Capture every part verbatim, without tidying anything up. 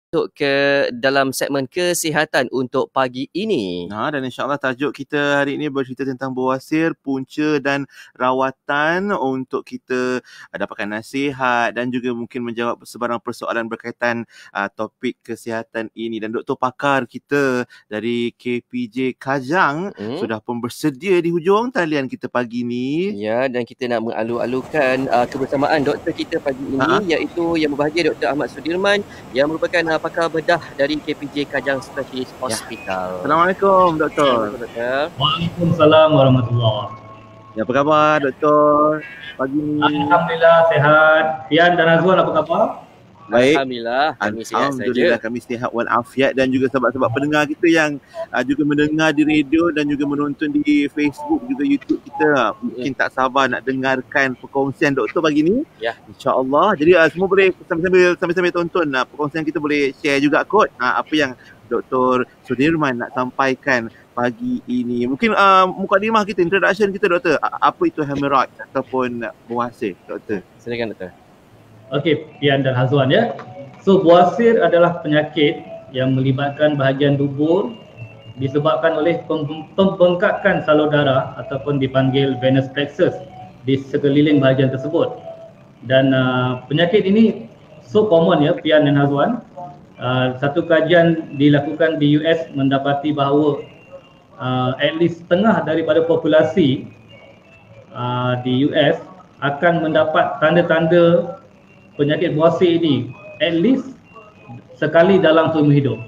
Masuk ke dalam segmen kesihatan untuk pagi ini. Ha, dan insyaAllah tajuk kita hari ini bercerita tentang bawasir, punca dan rawatan untuk kita uh, dapatkan nasihat dan juga mungkin menjawab sebarang persoalan berkaitan uh, topik kesihatan ini. Dan doktor pakar kita dari K P J Kajang hmm? sudah pun bersedia di hujung talian kita pagi ni. Ya, dan kita nak mengalu-alukan uh, kebersamaan doktor kita pagi ini, Ha-ha. iaitu yang berbahagia Doktor Ahmad Sudirman yang merupakan uh, pakar bedah dari K P J Kajang Specialist Hospital. Ya. Assalamualaikum doktor. Assalamualaikum. Waalaikumsalam warahmatullahi. Ya, apa khabar doktor pagi ni? Alhamdulillah sihat. Fian dan Azwan apa khabar? Baik. Alhamdulillah kami sihat saja. Alhamdulillah kami sihat walafiat, dan juga sahabat-sahabat pendengar kita yang uh, juga mendengar di radio dan juga menonton di Facebook juga YouTube kita. Mungkin tak sabar nak dengarkan perkongsian doktor pagi ni. Ya. InsyaAllah. Jadi uh, semua boleh sambil-sambil sambil-sambil tonton uh, perkongsian kita, boleh share juga kot uh, apa yang Doktor Sudirman nak sampaikan pagi ini. Mungkin uh, mukadimah kita, introduction kita doktor. Uh, apa itu hemorrhoid ataupun bawasir doktor? Silakan doktor. Okey, Pian dan Hazwan ya. So bawasir adalah penyakit yang melibatkan bahagian dubur disebabkan oleh pembengkakan salur darah ataupun dipanggil venous plexus di sekeliling bahagian tersebut. Dan uh, penyakit ini so common ya Pian dan Hazwan. Uh, satu kajian dilakukan di U S mendapati bahawa uh, at least setengah daripada populasi uh, di U S akan mendapat tanda-tanda penyakit bawasir ini at least sekali dalam seumur hidup.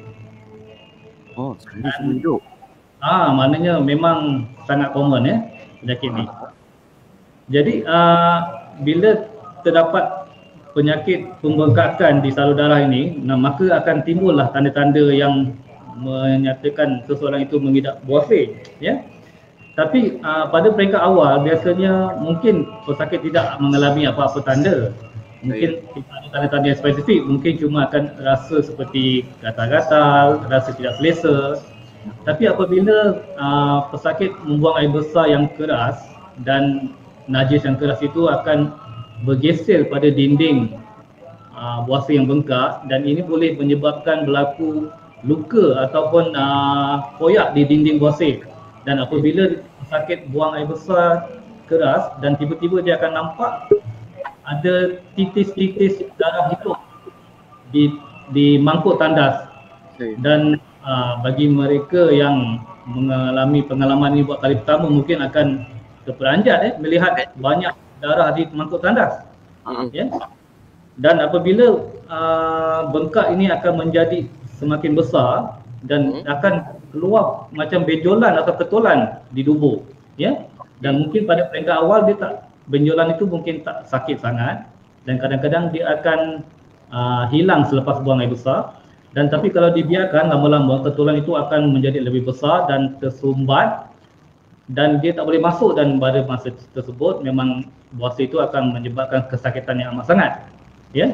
Oh, sekali seumur hidup. Ah, maknanya memang sangat common ya penyakit ini. Jadi uh, bila terdapat penyakit pembengkakan di salur darah ini, nah, maka akan timbullah tanda-tanda yang menyatakan seseorang itu mengidap bawasir ya. Tapi uh, pada peringkat awal biasanya mungkin pesakit tidak mengalami apa-apa tanda. Mungkin tidak ada tanda-tanda yang spesifik, mungkin cuma akan rasa seperti gatal-gatal, rasa tidak selesa. Tapi apabila uh, pesakit membuang air besar yang keras dan najis yang keras itu akan bergeser pada dinding uh, bawasir yang bengkak, dan ini boleh menyebabkan berlaku luka ataupun uh, koyak di dinding bawasir. Dan apabila pesakit buang air besar keras dan tiba-tiba dia akan nampak ada titis-titis darah hidup di di mangkuk tandas. Dan uh, bagi mereka yang mengalami pengalaman ini buat kali pertama mungkin akan terperanjat eh, melihat banyak darah di mangkuk tandas. Uh-huh. Ya. Dan apabila uh, bengkak ini akan menjadi semakin besar dan uh-huh. akan keluar macam benjolan atau ketulan di dubur, ya. Dan mungkin pada peringkat awal dia tak, benjolan itu mungkin tak sakit sangat, dan kadang-kadang dia akan uh, hilang selepas buang air besar. Dan tapi kalau dibiarkan lama-lama, ketulan itu akan menjadi lebih besar dan tersumbat, dan dia tak boleh masuk, dan pada masa tersebut memang bawasir itu akan menyebabkan kesakitan yang amat sangat, ya.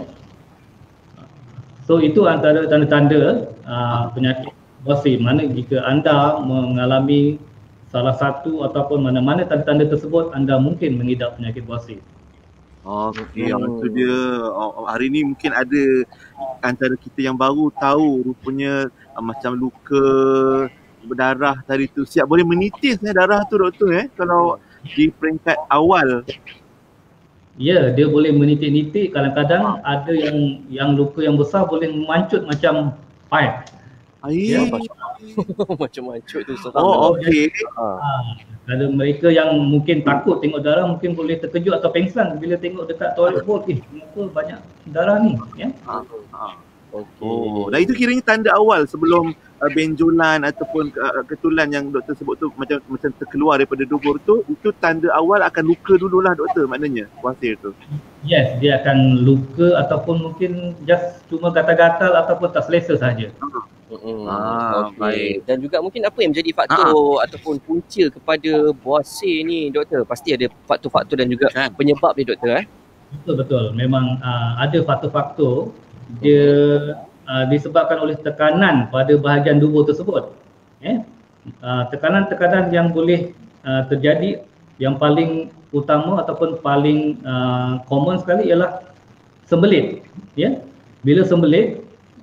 So itu antara tanda-tanda uh, penyakit bawasir. Mana jika anda mengalami salah satu ataupun mana-mana tanda-tanda tersebut, anda mungkin mengidap penyakit bawasir. Okey, hmm. itu dia. Hari ni mungkin ada antara kita yang baru tahu rupanya uh, macam luka berdarah tadi tu siap boleh menitis eh, darah tu doktor eh kalau di peringkat awal. Ya, dia boleh menitik-nitik. Kadang-kadang ada yang yang luka yang besar boleh memancut macam pipe. Air. Ya, macam mancut tu. Oh, okey. Ha. Kalau mereka yang mungkin takut tengok darah mungkin boleh terkejut atau pengsan bila tengok dekat toilet bowl, eh kenapa banyak darah ni, ya. Ha. Ha. Okey. Oh, dan itu kiranya tanda awal sebelum uh, benjolan ataupun uh, ketulan yang doktor sebut tu macam macam terkeluar daripada dubur tu, itu tanda awal akan luka dululah doktor, maknanya bawasir tu. Yes, dia akan luka ataupun mungkin just cuma gatal-gatal ataupun tak selesa saja. Hmm. Ah, okay. Baik. Dan juga mungkin apa yang menjadi faktor ah. ataupun punca kepada bawasir ni doktor? Pasti ada faktor-faktor dan juga kan penyebab ni doktor eh? Betul-betul. Memang uh, ada faktor-faktor. Dia uh, disebabkan oleh tekanan pada bahagian dubur tersebut. Eh? Uh, tekanan-tekanan yang boleh uh, terjadi, yang paling utama ataupun paling uh, common sekali ialah sembelit. Ya? Bila sembelit,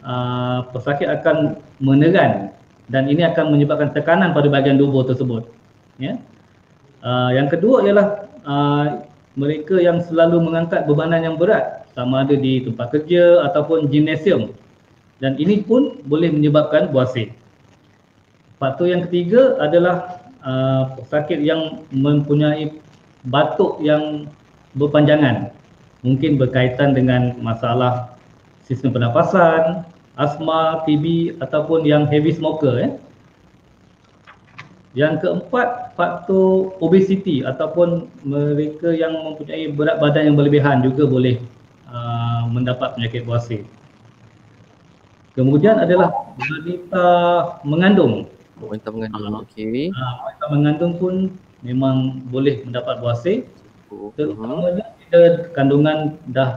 uh, pesakit akan meneran dan ini akan menyebabkan tekanan pada bahagian tubuh tersebut. Ya. Uh, yang kedua ialah uh, mereka yang selalu mengangkat bebanan yang berat, sama ada di tempat kerja ataupun gimnasium, dan ini pun boleh menyebabkan buasir. Faktor yang ketiga adalah uh, pesakit yang mempunyai batuk yang berpanjangan, mungkin berkaitan dengan masalah sistem pernafasan, asma, T B ataupun yang heavy smoker. Eh. Yang keempat, faktor obesity ataupun mereka yang mempunyai berat badan yang berlebihan juga boleh uh, mendapat penyakit buasir. Kemudian adalah wanita mengandung. Wanita mengandung, okey. Uh, wanita mengandung pun memang boleh mendapat buasir. Terutamanya bila kandungan dah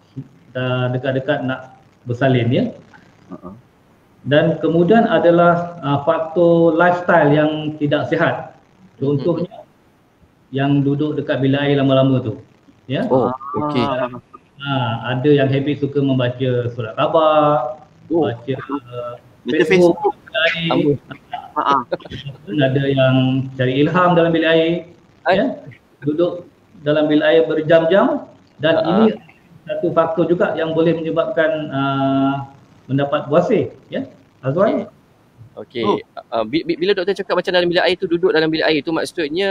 dah dekat-dekat nak bersalin, ya. Uh-huh. Dan kemudian adalah uh, faktor lifestyle yang tidak sihat. Contohnya mm-hmm. yang duduk dekat bilik air lama-lama tu. Ya. Oh, okey. Uh, ada yang habit suka membaca surat khabar, oh. baca uh, Facebook, air. Uh, ada yang cari ilham dalam bilik air. Ya. Duduk dalam bilik air berjam-jam dan uh. ini satu faktor juga yang boleh menyebabkan uh, mendapat buasir, ya, Azwan. Okey. Oh. Uh, bila doktor cakap macam dalam bilik air tu, duduk dalam bilik air tu maksudnya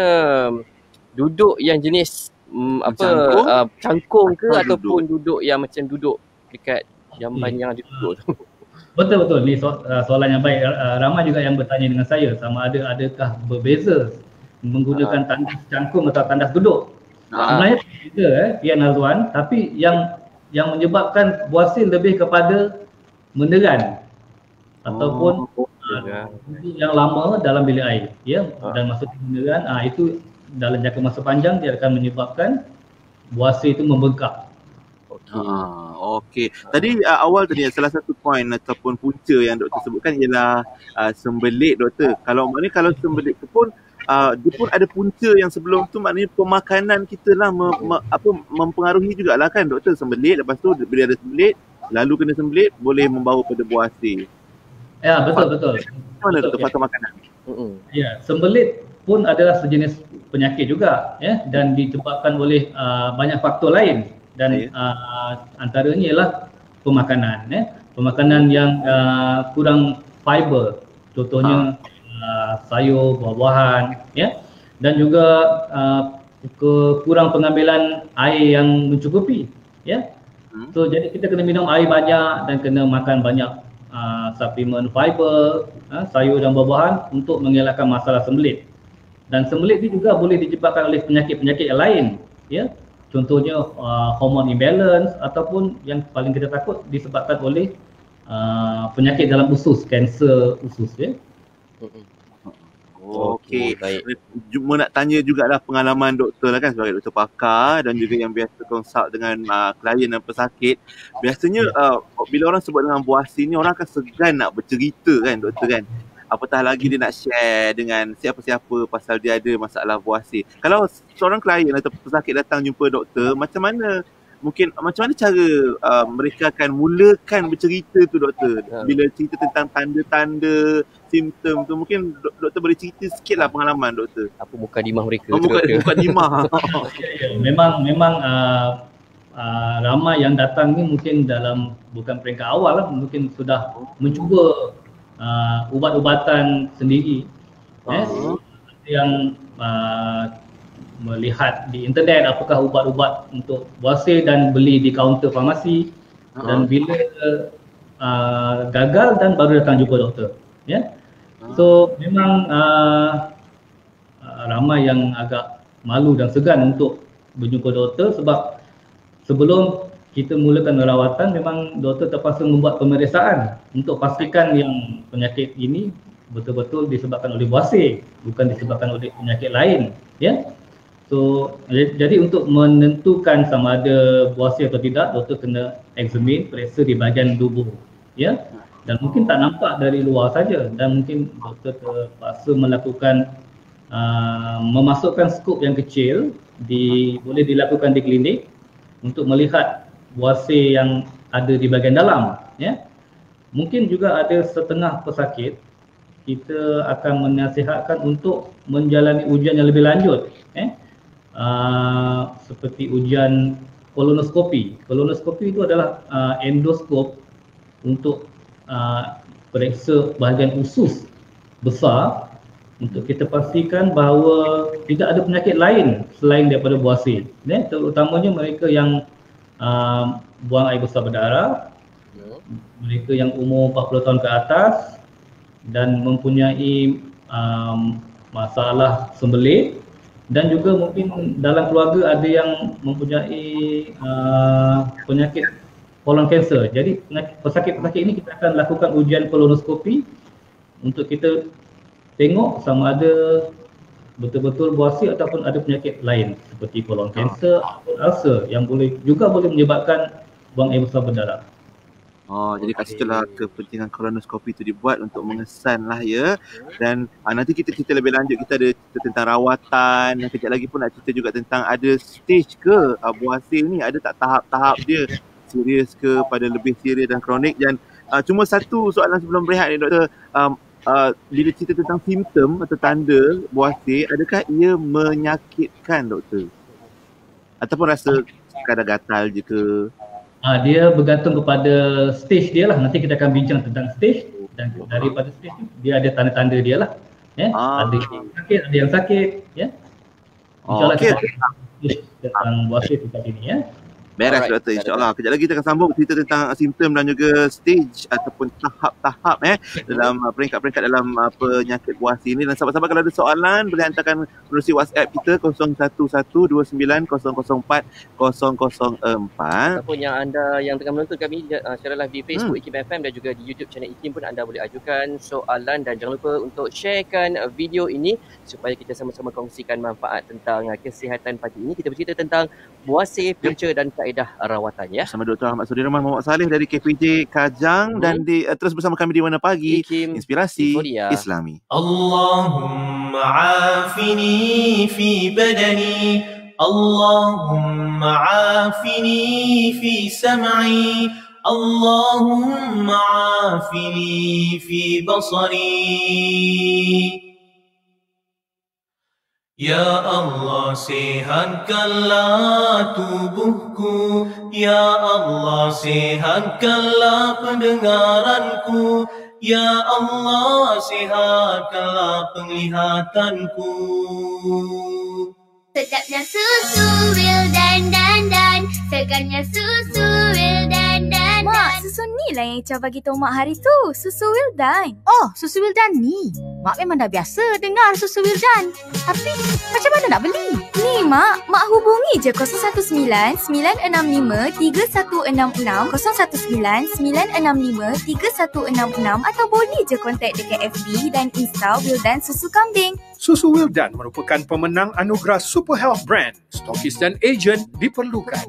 duduk yang jenis um, apa cangkung, uh, cangkung ke atau ataupun duduk. duduk yang macam duduk dekat jamban okay. yang dia duduk tu. Betul betul ni so, uh, soalan yang baik. Uh, ramai juga yang bertanya dengan saya sama ada adakah berbeza menggunakan uh. tandas cangkung atau tandas duduk. Sebenarnya uh. berbeza eh Pian Azwan, tapi yang yang menyebabkan buasir lebih kepada meneran oh, ataupun uh, yang lama dalam bilik air, ya, ha. dan masuk meneran, ah itu dalam jangka masa panjang dia akan menyebabkan buasir itu membengkak. Okey. Ah, okey. Tadi uh, awal tadi salah satu poin ataupun punca yang doktor sebutkan ialah uh, sembelit, doktor. Kalau maknanya kalau sembelit tu pun uh, dia pun ada punca yang sebelum tu, maknanya pemakanan kita lah me, me, apa mempengaruhi jugalah kan doktor. Sembelit, lepas tu bila ada sembelit lalu kena sembelit boleh membawa pada buasir. Ya, betul betul. Mana betul, faktor okay. makanan? Uh-uh. Ya, sembelit pun adalah sejenis penyakit juga, ya, dan disebabkan oleh uh, banyak faktor lain dan uh, antaranya ialah pemakanan, ya. Pemakanan yang uh, kurang fiber, contohnya ha. uh, sayur, buah-buahan, ya. Dan juga uh, ke kurang pengambilan air yang mencukupi, ya. So jadi kita kena minum air banyak dan kena makan banyak uh, suplemen fiber, uh, sayur dan buah-buahan untuk mengelakkan masalah sembelit. Dan sembelit ini juga boleh disebabkan oleh penyakit-penyakit yang lain, ya. Contohnya uh, hormone imbalance ataupun yang paling kita takut disebabkan oleh uh, penyakit dalam usus, kanser usus, ya. Okey, cuma nak tanya jugalah pengalaman doktor lah kan, sebagai doktor pakar dan juga yang biasa consult dengan uh, klien dan pesakit. Biasanya uh, bila orang sebut dengan buasir ni, orang akan segan nak bercerita kan doktor kan. Apatah lagi dia nak share dengan siapa-siapa pasal dia ada masalah buasir. Kalau seorang klien atau pesakit datang jumpa doktor, macam mana mungkin macam mana cara uh, mereka akan mulakan bercerita tu doktor? Bila cerita tentang tanda-tanda, simptom tu, mungkin doktor boleh cerita sikit lah pengalaman doktor. Apa mukadimah mereka? Oh, muka, mukadimah. memang memang uh, uh, ramai yang datang ni mungkin dalam bukan peringkat awal lah, mungkin sudah mencuba uh, ubat-ubatan sendiri. Uh-huh. Eh, yang uh, melihat di internet apakah ubat-ubat untuk buasir dan beli di kaunter farmasi, uh-huh. dan bila uh, gagal dan baru datang jumpa doktor, ya. Uh-huh. So memang uh, uh, ramai yang agak malu dan segan untuk berjumpa doktor sebab sebelum kita mulakan rawatan memang doktor terpaksa membuat pemeriksaan untuk pastikan yang penyakit ini betul-betul disebabkan oleh buasir, bukan disebabkan oleh penyakit lain, ya. So, jadi untuk menentukan sama ada buasir atau tidak, doktor kena examine, periksa di bahagian tubuh, ya. Dan mungkin tak nampak dari luar saja, dan mungkin doktor terpaksa melakukan uh, memasukkan skop yang kecil, di boleh dilakukan di klinik untuk melihat buasir yang ada di bahagian dalam, ya. mungkin juga ada setengah pesakit kita akan menasihatkan untuk menjalani ujian yang lebih lanjut, eh? uh, seperti ujian kolonoskopi. Kolonoskopi itu adalah uh, endoskop untuk uh, periksa bahagian usus besar untuk kita pastikan bahawa tidak ada penyakit lain selain daripada buasir. Eh? Terutamanya mereka yang uh, buang air besar berdarah, mereka yang umur empat puluh tahun ke atas dan mempunyai um, masalah sembelit, dan juga mungkin dalam keluarga ada yang mempunyai uh, penyakit kolon kanser. Jadi pesakit-pesakit ini kita akan lakukan ujian kolonoskopi untuk kita tengok sama ada betul-betul buasir ataupun ada penyakit lain seperti kolon kanser ataupun ulcer yang boleh juga boleh menyebabkan buang air besar berdarah. Oh, jadi kat situlah kepentingan kolonoskopi itu dibuat untuk mengesan lah ya. Dan uh, nanti kita cerita lebih lanjut, kita ada cerita tentang rawatan, dan kejap lagi pun nak cerita juga tentang ada stage ke uh, buasir ni, ada tak tahap-tahap dia, serius ke, pada lebih serius dan kronik. Dan uh, cuma satu soalan sebelum berehat ni doktor, um, uh, bila cerita tentang simptom atau tanda buasir, adakah ia menyakitkan doktor? Ataupun rasa kadang gatal je ke? Ah, dia bergantung kepada stage dia lah. Nanti kita akan bincang tentang stage, dan daripada stage tu dia ada tanda-tanda dia lah. Ya, ah. ada yang sakit, ada yang sakit, ya. InsyaAllah okay. kita tentang buasir kita ini, ya. Beres doktor, insyaAllah. Kejap lagi kita akan sambung cerita tentang simptom dan juga stage ataupun tahap-tahap eh dalam uh, peringkat-peringkat dalam uh, penyakit buasir ini. Dan sahabat-sahabat kalau ada soalan boleh hantarkan melalui WhatsApp kita kosong satu satu dua sembilan kosong kosong empat kosong kosong empat. Ataupun yang anda yang tengah menonton kami uh, secara live di Facebook hmm. IKIM F M dan juga di YouTube channel IKIM pun anda boleh ajukan soalan, dan jangan lupa untuk sharekan uh, video ini supaya kita sama-sama kongsikan manfaat tentang uh, kesihatan pagi ini. Kita bercerita tentang buasir, punca dan kaedah rawatan ya. Bersama Doktor Ahmad Sudirman Muhammad Saleh dari K P J Kajang, hmm. dan di, uh, terus bersama kami di Warna Pagi, IKIM Inspirasi Euphoria Islami. Allahumma afini fi badani, Allahumma afini fi sam'i, Allahumma afini fi basari. Ya Allah, sihatkanlah tubuhku, Ya Allah, sihatkanlah pendengaranku, Ya Allah, sihatkanlah penglihatanku. Sedapnya susu Wildan dan dan, segarnya susu Wildan dan dan. Mak, susu ni lah yang Ica bagi tahu Mak hari tu, susu Wildan. Oh, susu Wildan ni. Mak memang dah biasa dengar susu Wildan. Tapi macam mana nak beli? Ni Mak, Mak hubungi je kosong satu sembilan sembilan enam lima tiga satu enam enam, kosong satu sembilan sembilan enam lima tiga satu enam enam, atau boleh je kontak dekat F B dan Insta Wildan Susu Kambing. Susu Wildan merupakan pemenang anugerah Super Health Brand. Stokis dan ejen diperlukan.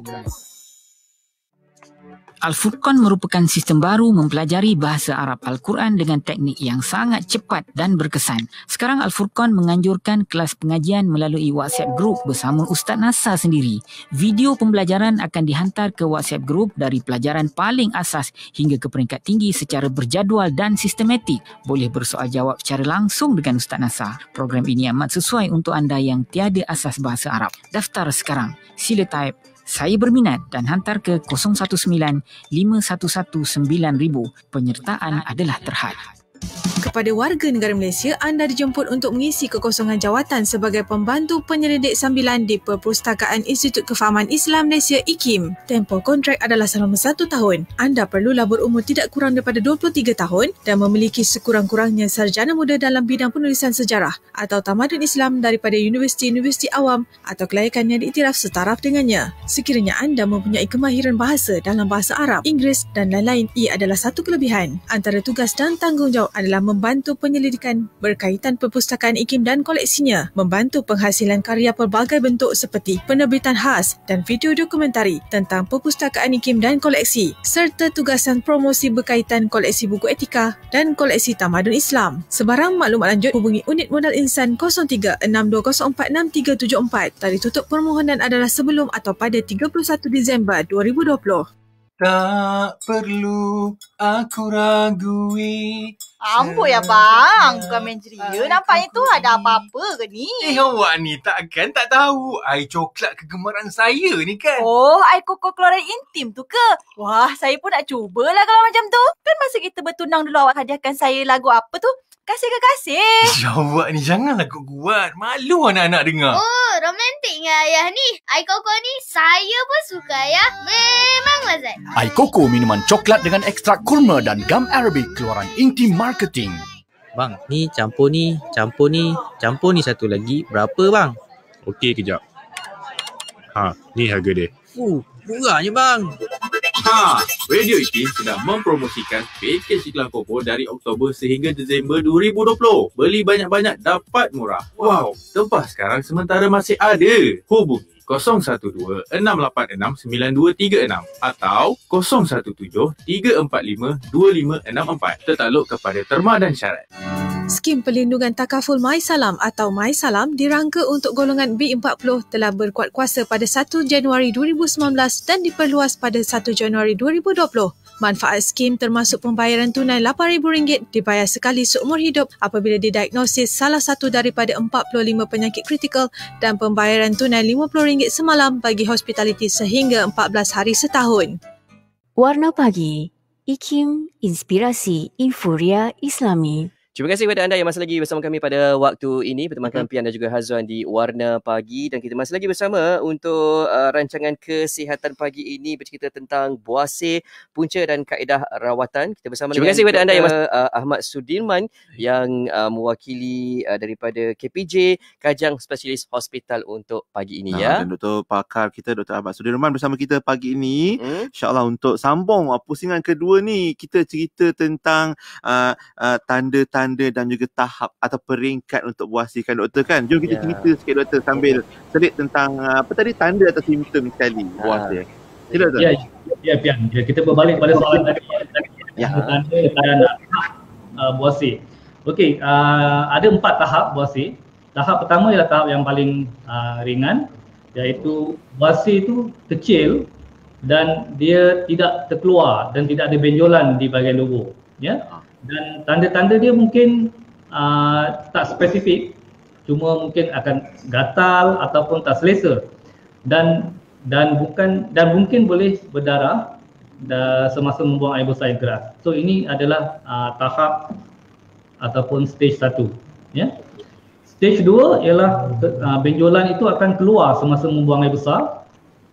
Al-Furqan merupakan sistem baru mempelajari bahasa Arab Al-Quran dengan teknik yang sangat cepat dan berkesan. Sekarang Al-Furqan menganjurkan kelas pengajian melalui WhatsApp Group bersama Ustaz Nasar sendiri. Video pembelajaran akan dihantar ke WhatsApp Group dari pelajaran paling asas hingga ke peringkat tinggi secara berjadual dan sistematik. Boleh bersoal jawab secara langsung dengan Ustaz Nasar. Program ini amat sesuai untuk anda yang tiada asas bahasa Arab. Daftar sekarang. Sila type "Saya berminat" dan hantar ke kosong satu sembilan lima satu satu sembilan ribu. Penyertaan adalah terhad. Kepada warga negara Malaysia, anda dijemput untuk mengisi kekosongan jawatan sebagai pembantu penyelidik sambilan di Perpustakaan Institut Kefahaman Islam Malaysia I K I M. Tempoh kontrak adalah selama satu tahun. Anda perlulah berumur tidak kurang daripada dua puluh tiga tahun dan memiliki sekurang-kurangnya sarjana muda dalam bidang penulisan sejarah atau tamadun Islam daripada universiti-universiti awam atau kelayakan yang diiktiraf setaraf dengannya. Sekiranya anda mempunyai kemahiran bahasa dalam bahasa Arab, Inggeris dan lain-lain, ia adalah satu kelebihan. Antara tugas dan tanggungjawab adalah membantu penyelidikan berkaitan perpustakaan I K I M dan koleksinya, membantu penghasilan karya pelbagai bentuk seperti penerbitan khas dan video dokumentari tentang perpustakaan I K I M dan koleksi, serta tugasan promosi berkaitan koleksi buku etika dan koleksi tamadun Islam. Sebarang maklumat lanjut hubungi Unit Modal Insan kosong tiga enam dua kosong empat enam tiga tujuh empat. Tarikh tutup permohonan adalah sebelum atau pada tiga puluh satu Disember dua ribu dua puluh. tak perlu aku ragui. Amboi ya bang, bukan main ceria. Nampaknya tu ada apa-apa ke ni? Eh awak ni takkan tak tahu air coklat kegemaran saya ni kan? Oh, air koko klorin intim tu ke? Wah, saya pun nak cubalah kalau macam tu. Kan masa kita bertunang dulu awak hadiahkan saya lagu apa tu? Kasih ke kasih. Ya, awak ni janganlah kuat-kuat. Malu anak-anak dengar. Oh, romantiknya ayah ni. Air koko ni saya pun suka ya. Memang lezat. Air koko minuman coklat dengan ekstrak kurma dan gam Arabic keluaran Intim Marketing. Bang, ni campur ni, campur ni, campur ni satu lagi. Berapa bang? Okey, kejap. Ha, ni harga dia. Fuh, murahnya bang. Ha, Radio Ikim sedang mempromosikan pakej iklan Kopo dari Oktober sehingga Disember dua ribu dua puluh. Beli banyak-banyak dapat murah. Wow, tempah sekarang sementara masih ada. Hubungi kosong satu dua enam lapan enam sembilan dua tiga enam atau kosong satu tujuh tiga empat lima dua lima enam empat. Tertakluk kepada terma dan syarat. Skim Perlindungan Takaful MySalam atau MySalam dirangka untuk golongan B empat puluh telah berkuat kuasa pada satu Januari dua ribu sembilan belas dan diperluas pada satu Januari dua ribu dua puluh. Manfaat skim termasuk pembayaran tunai lapan ribu ringgit dibayar sekali seumur hidup apabila didiagnosis salah satu daripada empat puluh lima penyakit kritikal dan pembayaran tunai lima puluh ringgit semalam bagi hospitaliti sehingga empat belas hari setahun. Warna Pagi, Ikim, Inspirasi Inforia Islami. Terima kasih kepada anda yang masih lagi bersama kami pada waktu ini, bertemankan Pian dan juga Hazwan di Warna Pagi, dan kita masih lagi bersama untuk uh, rancangan kesihatan pagi ini bercerita tentang buasir, punca dan kaedah rawatan. Kita bersama Terima dengan kasih kepada anda yang masih, uh, Ahmad Sudirman yang uh, mewakili uh, daripada K P J Kajang Spesialis Hospital untuk pagi ini. Nah, ya. Dan Doktor Pakar kita Doktor Ahmad Sudirman bersama kita pagi ini. Hmm? InsyaAllah untuk sambung uh, pusingan kedua ni, kita cerita tentang uh, uh, tanda-tanda tanda dan juga tahap atau peringkat untuk buasirkan doktor kan. Jom kita yeah. cerita sikit doktor sambil selit tentang uh, apa tadi tanda atau simptom sekali buasir. Sila doktor. Ya, ya Pian. Ya, kita berbalik pada soalan tadi. Ya. Tanda dan tahap uh, buasir. Okey, uh, ada empat tahap buasir. Tahap pertama ialah tahap yang paling uh, ringan, iaitu buasir itu kecil dan dia tidak terkeluar dan tidak ada benjolan di bahagian lobo. Ya. Dan tanda-tanda dia mungkin uh, tak spesifik, cuma mungkin akan gatal ataupun tak selesa dan dan bukan dan mungkin boleh berdarah da, semasa membuang air besar yang keras. So ini adalah uh, tahap ataupun stage satu. Ya. Stage dua ialah uh, benjolan itu akan keluar semasa membuang air besar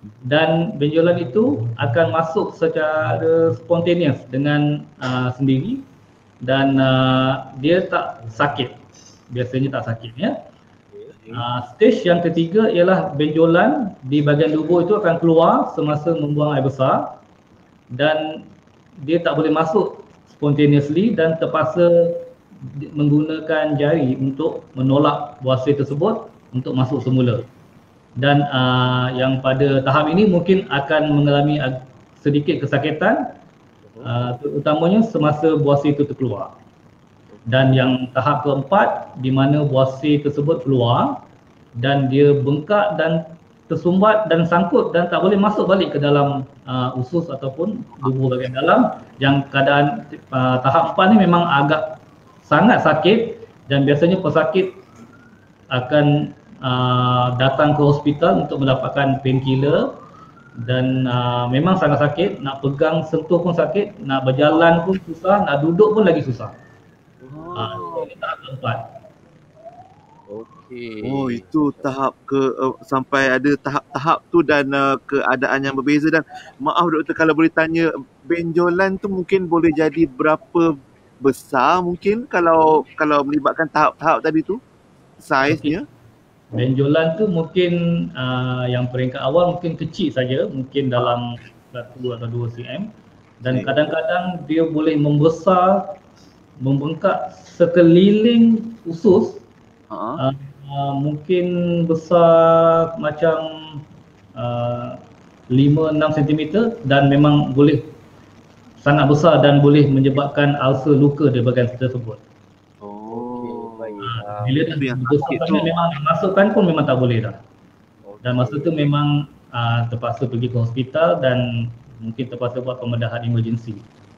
dan benjolan itu akan masuk secara spontaneous dengan uh, sendiri. Dan uh, dia tak sakit, biasanya tak sakit ya. Uh, stage yang ketiga ialah benjolan di bahagian tubuh itu akan keluar semasa membuang air besar dan dia tak boleh masuk spontaneously dan terpaksa menggunakan jari untuk menolak buasir tersebut untuk masuk semula. Dan uh, yang pada tahap ini mungkin akan mengalami sedikit kesakitan, Uh, terutamanya semasa buasir itu terkeluar. Dan yang tahap keempat di mana buasir tersebut keluar dan dia bengkak dan tersumbat dan sangkut dan tak boleh masuk balik ke dalam uh, usus ataupun tubuh bahagian dalam, yang keadaan uh, tahap empat ni memang agak sangat sakit dan biasanya pesakit akan uh, datang ke hospital untuk mendapatkan painkiller. Dan uh, memang sangat sakit, nak pegang sentuh pun sakit, nak berjalan pun susah, nak duduk pun lagi susah. Oh. Uh, ini tahap keempat. Okey. Oh, itu tahap ke uh, sampai ada tahap-tahap tu dan uh, keadaan yang berbeza. Dan maaf doktor kalau boleh tanya, benjolan tu mungkin boleh jadi berapa besar mungkin kalau kalau melibatkan tahap-tahap tadi tu saiznya? Okay. Benjolan tu mungkin uh, yang peringkat awal mungkin kecil saja, mungkin dalam satu atau dua sentimeter dan kadang-kadang dia boleh membesar, membengkak sekeliling usus. Uh-huh. Uh, uh, mungkin besar macam uh, lima enam sentimeter dan memang boleh sangat besar dan boleh menyebabkan ulcer luka di bahagian tersebut. Bila dah besar memang masukkan pun memang tak boleh dah. Dan masa tu memang uh, terpaksa pergi ke hospital dan mungkin terpaksa buat pembedahan emergency.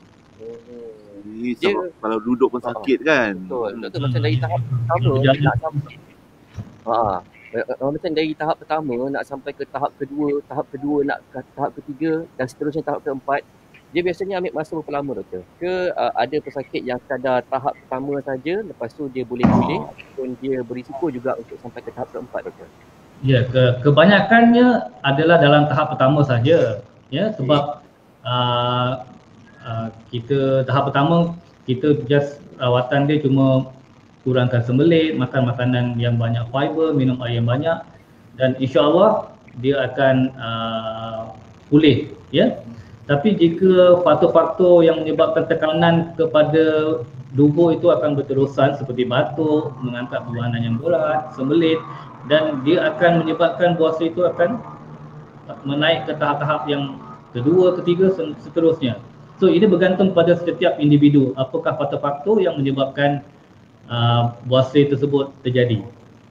Ni sebab kalau duduk pun sakit kan. Betul. Doktor macam dari tahap pertama nak sampai ha uh, macam dari tahap pertama nak sampai ke tahap kedua, tahap kedua nak ke tahap ketiga dan seterusnya tahap keempat. Dia biasanya ambil masa berapa lama doktor? Ke uh, ada pesakit yang sekadar tahap pertama saja lepas tu dia boleh pulih ataupun dia berisiko juga untuk sampai ke tahap keempat doktor? Ya, ke, kebanyakannya adalah dalam tahap pertama saja. Ya, sebab uh, uh, kita tahap pertama kita just rawatan dia cuma kurangkan sembelit, makan makanan yang banyak fiber, minum air yang banyak dan insya-Allah dia akan uh, pulih, ya. Tapi jika faktor-faktor yang menyebabkan tekanan kepada tubuh itu akan berterusan seperti batuk, mengangkat bebanan yang berat, sembelit dan dia akan menyebabkan puasa itu akan menaik ke tahap-tahap yang kedua, ketiga seterusnya. So ini bergantung pada setiap individu apakah faktor-faktor yang menyebabkan uh, puasa tersebut terjadi.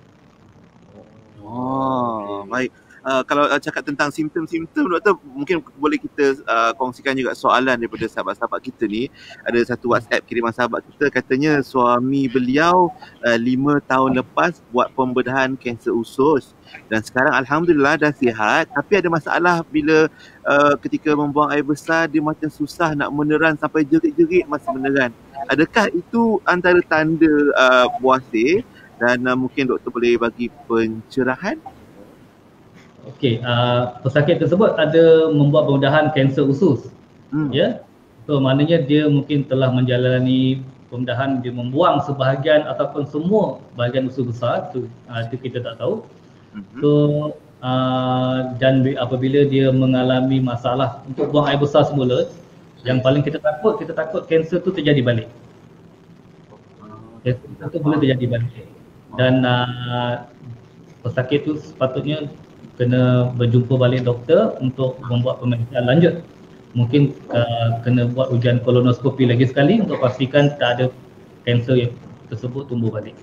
Oh, baik. Uh, kalau uh, cakap tentang simptom-simptom doktor, mungkin boleh kita uh, kongsikan juga soalan daripada sahabat-sahabat kita ni. Ada satu WhatsApp kiriman sahabat kita, katanya suami beliau uh, lima tahun lepas buat pembedahan kanser usus dan sekarang alhamdulillah dah sihat, tapi ada masalah bila uh, ketika membuang air besar dia macam susah nak meneran sampai jerit-jerit masa meneran. Adakah itu antara tanda uh, puasa dan uh, mungkin doktor boleh bagi pencerahan? Okey, uh, pesakit tersebut ada membuat pembedahan kanser usus. Hmm. Ya. So maknanya dia mungkin telah menjalani pembedahan, dia membuang sebahagian ataupun semua bahagian usus besar, tu uh, itu kita tak tahu. Hmm. So uh, dan apabila dia mengalami masalah untuk buang air besar semula, yang paling kita takut, kita takut kanser tu terjadi balik. Kanser tu boleh terjadi balik. Dan uh, pesakit tu sepatutnya kena berjumpa balik doktor untuk membuat pemeriksaan lanjut. Mungkin uh, kena buat ujian kolonoskopi lagi sekali untuk pastikan tak ada kanser yang tersebut tumbuh balik.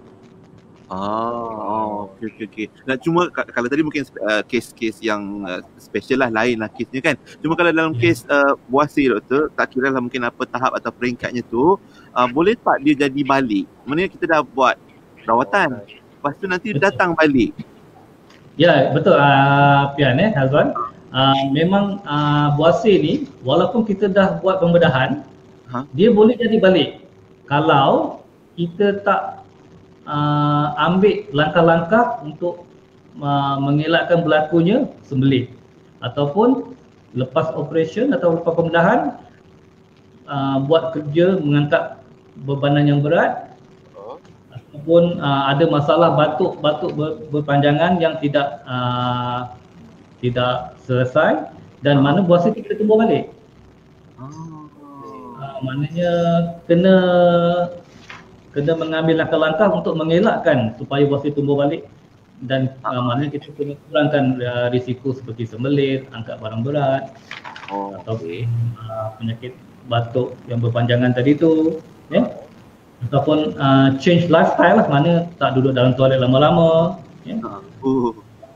Ah, okey okey okey. Nah, cuma kalau tadi mungkin uh, kes-kes yang uh, special lah, lain lah kesnya kan. Cuma kalau dalam kes uh, buasi doktor, tak kira lah mungkin apa tahap atau peringkatnya tu, uh, boleh tak dia jadi balik? Maksudnya kita dah buat rawatan, lepas tu nanti datang balik. Ya, betul uh, Pian eh, Hazwan. Uh, memang uh, buasi ni walaupun kita dah buat pembedahan, huh? dia boleh jadi balik kalau kita tak uh, ambil langkah-langkah untuk uh, mengelakkan berlakunya sembelit ataupun lepas operation atau lepas pembedahan uh, buat kerja mengangkat bebanan yang berat ataupun uh, ada masalah batuk-batuk ber, berpanjangan yang tidak uh, tidak selesai dan mana buasi itu kita tumbuh balik. Oh. Uh, maknanya kena kena mengambil langkah-langkah untuk mengelakkan supaya buasi tumbuh balik dan uh, maknanya kita kena kurangkan uh, risiko seperti sembelit, angkat barang berat oh, ataupun uh, penyakit batuk yang berpanjangan tadi tu, ya. Yeah? Ataupun uh, change lifestyle lah, mana tak duduk dalam toilet lama-lama, ya. Uh.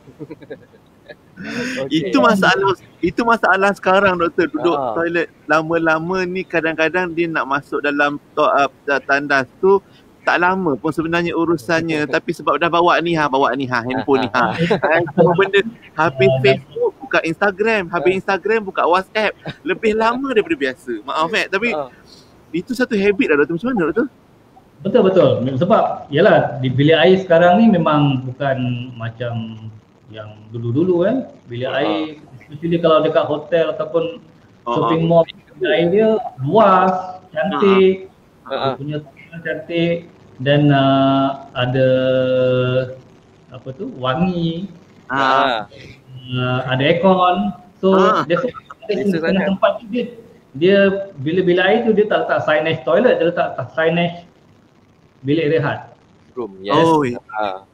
Okay. Itu masalah itu masalah sekarang doktor, duduk ah. toilet lama-lama ni kadang-kadang dia nak masuk dalam to, uh, tandas tu tak lama pun sebenarnya urusannya tapi sebab dah bawa ni ha bawa ni ha handphone ni ha. Semua benda habis Facebook buka Instagram, habis Instagram buka WhatsApp, lebih lama daripada biasa. Maaf eh tapi itu satu habit lah doktor. Macam mana doktor? Betul betul. Sebab yalah di bilik air sekarang ni memang bukan macam yang dulu-dulu kan. Bilik uh-huh. air especially kalau dekat hotel ataupun uh-huh. shopping mall, bilik air dia luas, cantik, uh-huh. punya tempat cantik dan uh, ada apa tu wangi, uh-huh. uh, ada aircon. So uh-huh. dia ada tempat tu dia, dia bila-bila air tu dia tak letak signage toilet, dia letak signage bilik rehat. Room, yes. Oh, ya. Uh.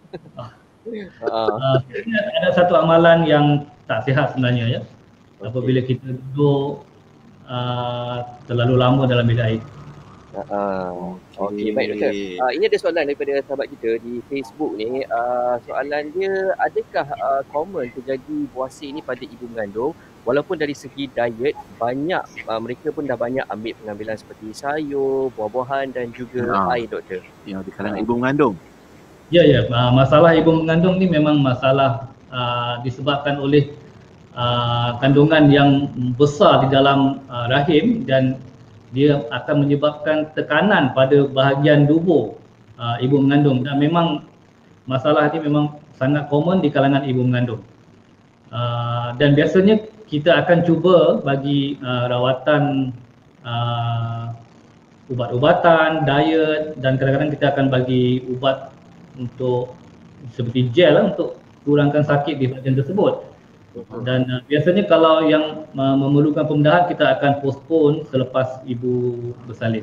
Uh, ada satu amalan yang tak sihat sebenarnya ya. Apabila kita duduk uh, terlalu lama dalam bilik air. Uh, Okey, baik doktor. Uh, ini ada soalan daripada sahabat kita di Facebook ni. Uh, soalan dia, adakah uh, common terjadi buasir ni pada ibu mengandung walaupun dari segi diet banyak uh, mereka pun dah banyak ambil pengambilan seperti sayur, buah-buahan dan juga Ha. air doktor. Yang di kalangan ibu mengandung. Ya, ya. Uh, masalah ibu mengandung ni memang masalah uh, disebabkan oleh uh, kandungan yang besar di dalam uh, rahim dan dia akan menyebabkan tekanan pada bahagian tubuh uh, ibu mengandung dan memang masalah ini memang sangat common di kalangan ibu mengandung. Uh, dan biasanya kita akan cuba bagi uh, rawatan uh, ubat-ubatan, diet dan kadang-kadang kita akan bagi ubat untuk seperti gel lah, untuk kurangkan sakit di bahagian tersebut. Dan uh, biasanya kalau yang uh, memerlukan pembedahan kita akan postpone selepas ibu bersalin.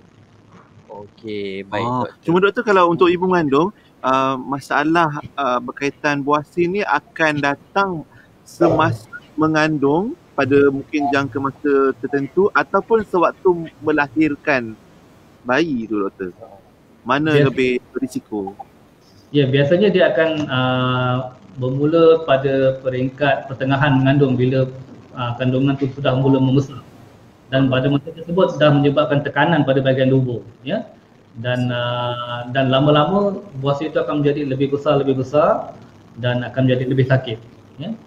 Okey, baik Oh, doktor. cuma doktor kalau untuk ibu mengandung, uh, masalah uh, berkaitan buasir ni akan datang semasa mengandung pada mungkin jangka masa tertentu ataupun sewaktu melahirkan bayi tu doktor. Mana Biasa- lebih berisiko? Ya, biasanya dia akan uh, bermula pada peringkat pertengahan mengandung bila uh, kandungan tu sudah mula membesar. Dan pada masa tersebut sudah menyebabkan tekanan pada bahagian tubuh, ya. Dan uh, dan lama-lama buasir itu akan menjadi lebih besar lebih besar dan akan menjadi lebih sakit, ya.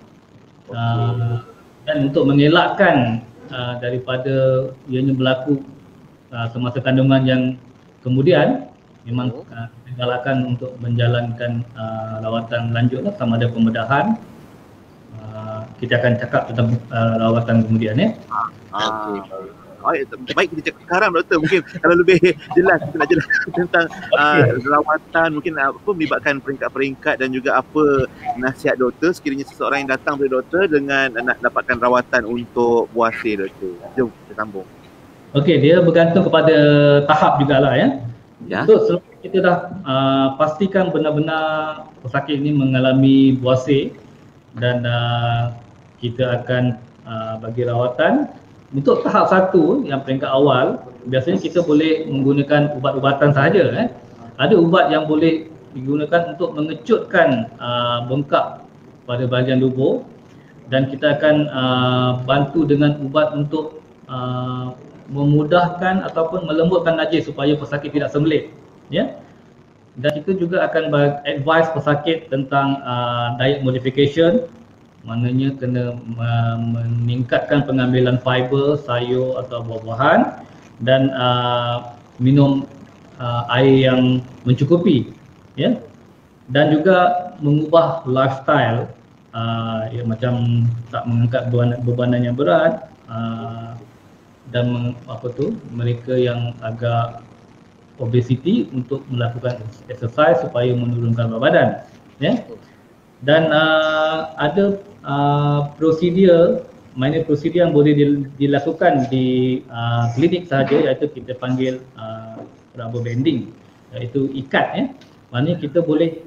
Uh, dan untuk mengelakkan uh, daripada ianya berlaku uh, semasa kandungan yang kemudian, memang uh, kita galakkan untuk menjalankan uh, rawatan lanjut lah, sama ada pembedahan. Uh, kita akan cakap tentang uh, rawatan kemudian, ya. Ah, oh, baik kita cakap sekarang doktor, mungkin kalau lebih jelas kita nak jelas tentang uh, rawatan, mungkin apa melibatkan peringkat-peringkat dan juga apa nasihat doktor sekiranya seseorang yang datang kepada doktor dengan nak dapatkan rawatan untuk buasir doktor. Jom kita sambung. Okey, dia bergantung kepada tahap jugalah, ya. Ya. So selepas kita dah uh, pastikan benar-benar pesakit ini mengalami buasir dan uh, kita akan uh, bagi rawatan. Untuk tahap satu yang peringkat awal, biasanya kita boleh menggunakan ubat-ubatan sahaja, eh. Ada ubat yang boleh digunakan untuk mengecutkan uh, bengkak pada bahagian tubuh dan kita akan uh, bantu dengan ubat untuk uh, memudahkan ataupun melembutkan najis supaya pesakit tidak sembelit, ya. Dan kita juga akan advise pesakit tentang uh, diet modification, maknanya kena uh, meningkatkan pengambilan fiber, sayur atau buah-buahan dan uh, minum uh, air yang mencukupi, ya. Dan juga mengubah lifestyle, uh, ya, macam tak mengangkat beban, bebanan yang berat, uh, dan meng, apa tu mereka yang agak obesity untuk melakukan exercise supaya menurunkan berat badan, ya. Dan uh, ada uh, prosedur, minor prosedur yang boleh dilakukan di uh, klinik sahaja, iaitu kita panggil uh, rubber banding, iaitu ikat, ya. Maknanya kita boleh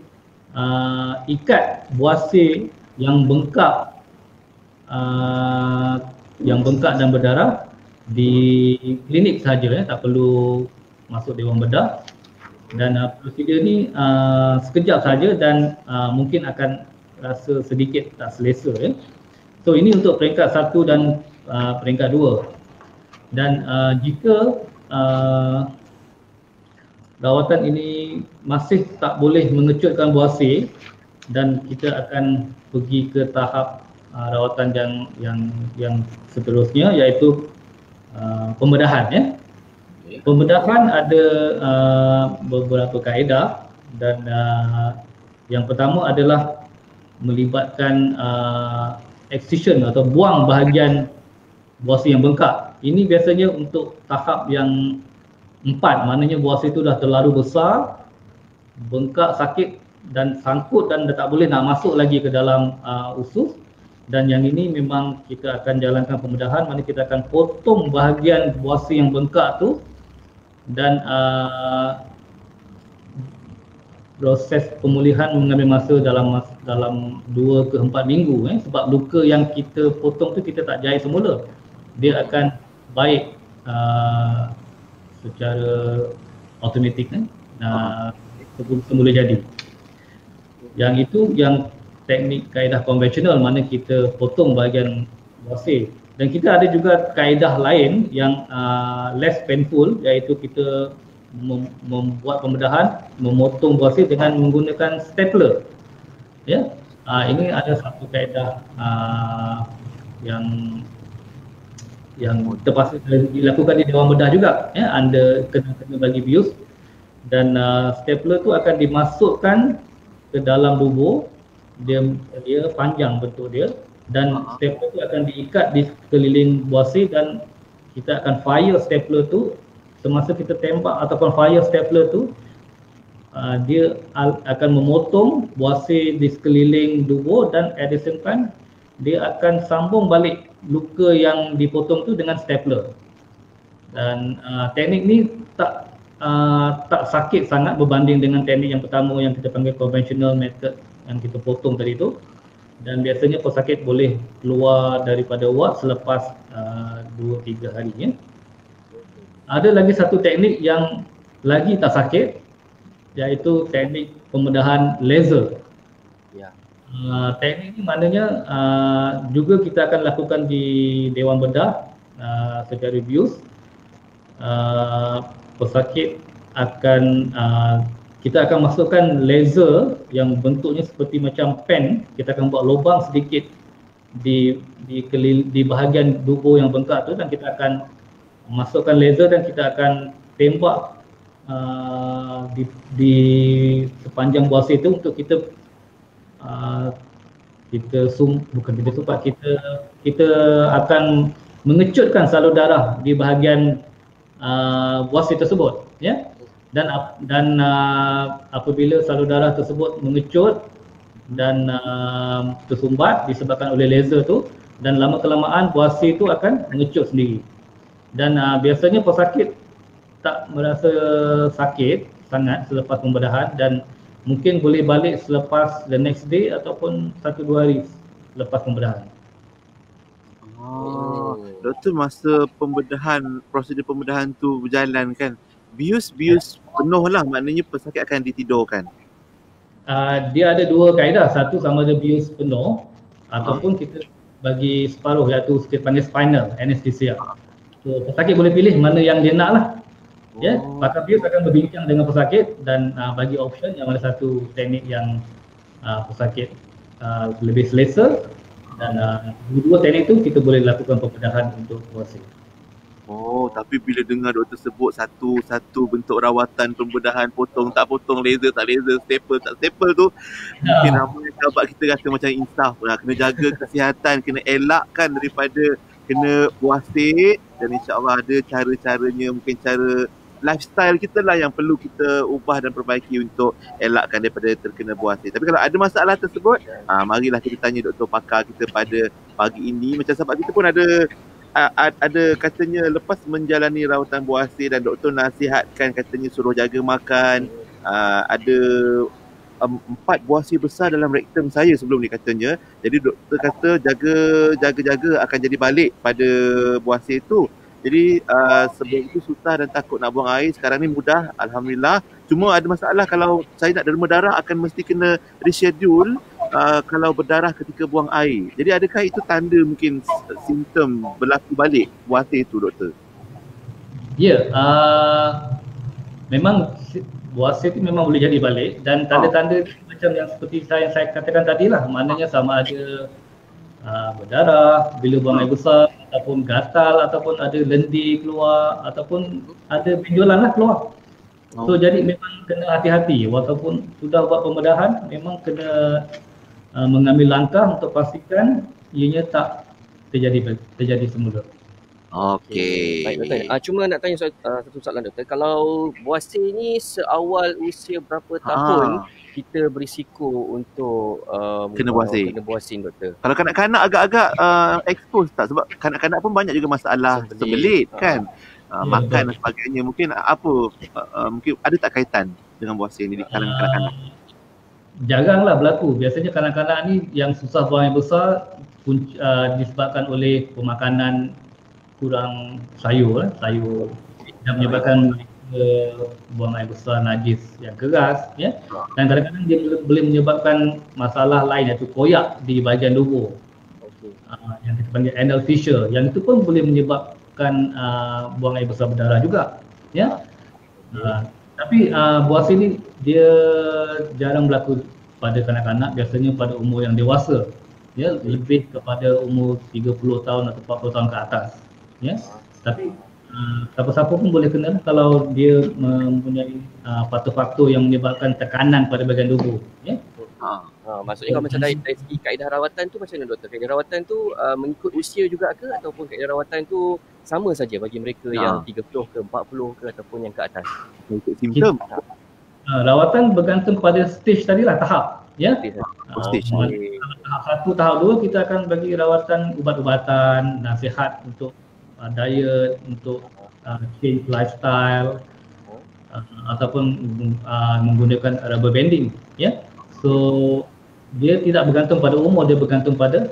uh, ikat buasir yang bengkak uh, yang bengkak dan berdarah di klinik sahaja, ya. Tak perlu masuk dewan bedah. Dan uh, prosedur ni uh, sekejap saja dan uh, mungkin akan rasa sedikit tak selesa, ya. So ini untuk peringkat satu dan uh, peringkat dua. Dan uh, jika uh, rawatan ini masih tak boleh mengecutkan buasir dan kita akan pergi ke tahap uh, rawatan yang yang yang seterusnya, iaitu uh, pembedahan, ya. Pembedahan ada uh, beberapa kaedah dan uh, yang pertama adalah melibatkan uh, excision atau buang bahagian buasir yang bengkak. Ini biasanya untuk tahap yang empat, maknanya buasir itu dah terlalu besar, bengkak, sakit dan sangkut dan dah tak boleh nak masuk lagi ke dalam uh, usus. Dan yang ini memang kita akan jalankan pembedahan, maknanya kita akan potong bahagian buasir yang bengkak tu dan uh, proses pemulihan mengambil masa dalam dalam dua ke empat minggu, eh, sebab luka yang kita potong tu kita tak jahit semula. Dia akan baik uh, secara automatik kan, uh, semula jadi. Yang itu yang teknik kaedah konvensional mana kita potong bahagian buasir. Dan kita ada juga kaedah lain yang uh, less painful, iaitu kita mem- membuat pembedahan, memotong buasir dengan menggunakan stapler. Ya, uh, ini ada satu kaedah uh, yang yang terpaksa dilakukan di Dewan Bedah juga, ya, anda kena kena bagi bius, dan uh, stapler tu akan dimasukkan ke dalam bubur, dia dia panjang bentuk dia, dan stapler tu akan diikat di sekeliling buasir, dan kita akan fire stapler tu. Semasa kita tembak ataupun fire stapler tu, uh, dia al- akan memotong buasir di sekeliling bubur, dan at the same time dia akan sambung balik luka yang dipotong tu dengan stapler. Dan uh, teknik ni tak uh, tak sakit sangat berbanding dengan teknik yang pertama yang kita panggil conventional method yang kita potong tadi tu. Dan biasanya pesakit boleh keluar daripada ward selepas uh, dua tiga hari, ya. Ada lagi satu teknik yang lagi tak sakit, iaitu teknik pembedahan laser. Ya. Uh, teknik ini maknanya uh, juga kita akan lakukan di Dewan Bedah uh, secara bius. Uh, pesakit akan uh, kita akan masukkan laser yang bentuknya seperti macam pen. Kita akan buat lubang sedikit di di kelil, di bahagian tubuh yang bengkak tu, dan kita akan masukkan laser dan kita akan tembak uh, di, di sepanjang buasir itu untuk kita Uh, kita sum bukan kita sumpat kita kita akan mengecutkan salur darah di bahagian uh, buasir tersebut, ya. Dan dan uh, apabila salur darah tersebut mengecut dan uh, tersumbat disebabkan oleh laser tu, dan lama kelamaan buasir tu akan mengecut sendiri. Dan uh, biasanya pesakit tak merasa sakit sangat selepas pembedahan, dan mungkin boleh balik selepas the next day ataupun satu dua hari lepas pembedahan. Oh, doktor, masa pembedahan, prosedur pembedahan tu berjalan kan, bius-bius penuh lah, maknanya pesakit akan ditidurkan. Uh, dia ada dua kaedah, satu sama ada bius penuh ataupun kita bagi separuh, iaitu kita panggil spinal anesthesia. So, pesakit boleh pilih mana yang dia nak lah. Ya, pakar bius akan berbincang dengan pesakit dan uh, bagi option yang mana satu teknik yang uh, pesakit uh, lebih selesa, dan uh, dua teknik tu kita boleh lakukan pembedahan untuk buasir. Oh, tapi bila dengar doktor sebut satu-satu bentuk rawatan, pembedahan, potong tak potong, laser tak laser, staple tak staple tu, ya, mungkin ramai sahabat kita rasa macam insaf lah. Kena jaga kesihatan, kena elakkan daripada kena buasir, dan insyaAllah ada cara-caranya, mungkin cara lifestyle kita lah yang perlu kita ubah dan perbaiki untuk elakkan daripada terkena buasir. Tapi kalau ada masalah tersebut, ah, marilah kita tanya doktor pakar kita pada pagi ini. Macam sahabat kita pun ada ah, ada katanya lepas menjalani rawatan buasir dan doktor nasihatkan, katanya suruh jaga makan. Ah, ada um, empat buasir besar dalam rektum saya sebelum ni katanya. Jadi doktor kata jaga jaga-jaga akan jadi balik pada buasir tu. Jadi uh, sebelum itu susah dan takut nak buang air, sekarang ni mudah, alhamdulillah. Cuma ada masalah, kalau saya nak derma darah akan mesti kena reschedule uh, kalau berdarah ketika buang air. Jadi adakah itu tanda mungkin simptom berlaku balik buasir itu, doktor? Ya, uh, memang buasir itu memang boleh jadi balik, dan tanda-tanda oh. macam yang seperti saya yang saya katakan tadi lah, maknanya sama ada uh, berdarah bila buang air besar, ataupun gatal, ataupun ada lendir keluar, ataupun ada benjolan lah keluar. So oh. jadi memang kena hati-hati, walaupun sudah buat pembedahan, memang kena uh, mengambil langkah untuk pastikan ianya tak terjadi terjadi semula. Okey. Baik doktor. Uh, cuma nak tanya soal, uh, satu soalan doktor. Kalau buasir ni seawal usia berapa tahun ha. kita berisiko untuk uh, kena buasir? Kena buasir doktor. Kalau kanak-kanak agak-agak uh, expose tak? Sebab kanak-kanak pun banyak juga masalah sebelit, sebelit kan. Uh, ya, makan betul. Dan sebagainya. Mungkin apa uh, uh, mungkin ada tak kaitan dengan buasir ni di kalangan uh, kanak-kanak? Jaranglah berlaku. Biasanya kanak-kanak ni yang susah buang air besar uh, disebabkan oleh pemakanan kurang sayur, sayur dan menyebabkan mereka buang air besar najis yang keras, ya. Dan kadang-kadang dia boleh menyebabkan masalah lain iaitu koyak di bahagian dubur. Okey. Uh, yang kita panggil anal fissure, yang itu pun boleh menyebabkan uh, buang air besar berdarah juga, ya. Uh, tapi uh, buasi ni dia jarang berlaku pada kanak-kanak, biasanya pada umur yang dewasa, ya, lebih kepada umur tiga puluh tahun atau empat puluh tahun ke atas, ya. Tapi uh, siapa-siapa pun boleh kena kalau dia mempunyai uh, faktor-faktor yang menyebabkan tekanan pada bahagian tubuh, ya. Ha. Ha, maksudnya kalau macam dari, dari segi kaedah rawatan tu macam mana doktor? Kaedah rawatan tu uh, mengikut usia juga ke ataupun kaedah rawatan tu sama saja bagi mereka ha. yang tiga puluh ke empat puluh ke ataupun yang ke atas? Mengikut simptom. Uh, rawatan bergantung pada stage tadilah, tahap, ya. Oh, stage. Uh, tahap satu, tahap dua kita akan bagi rawatan ubat-ubatan, nasihat untuk uh, diet, untuk uh, change lifestyle, uh, ataupun uh, menggunakan rubber banding, ya. So dia tidak bergantung pada umur, dia bergantung pada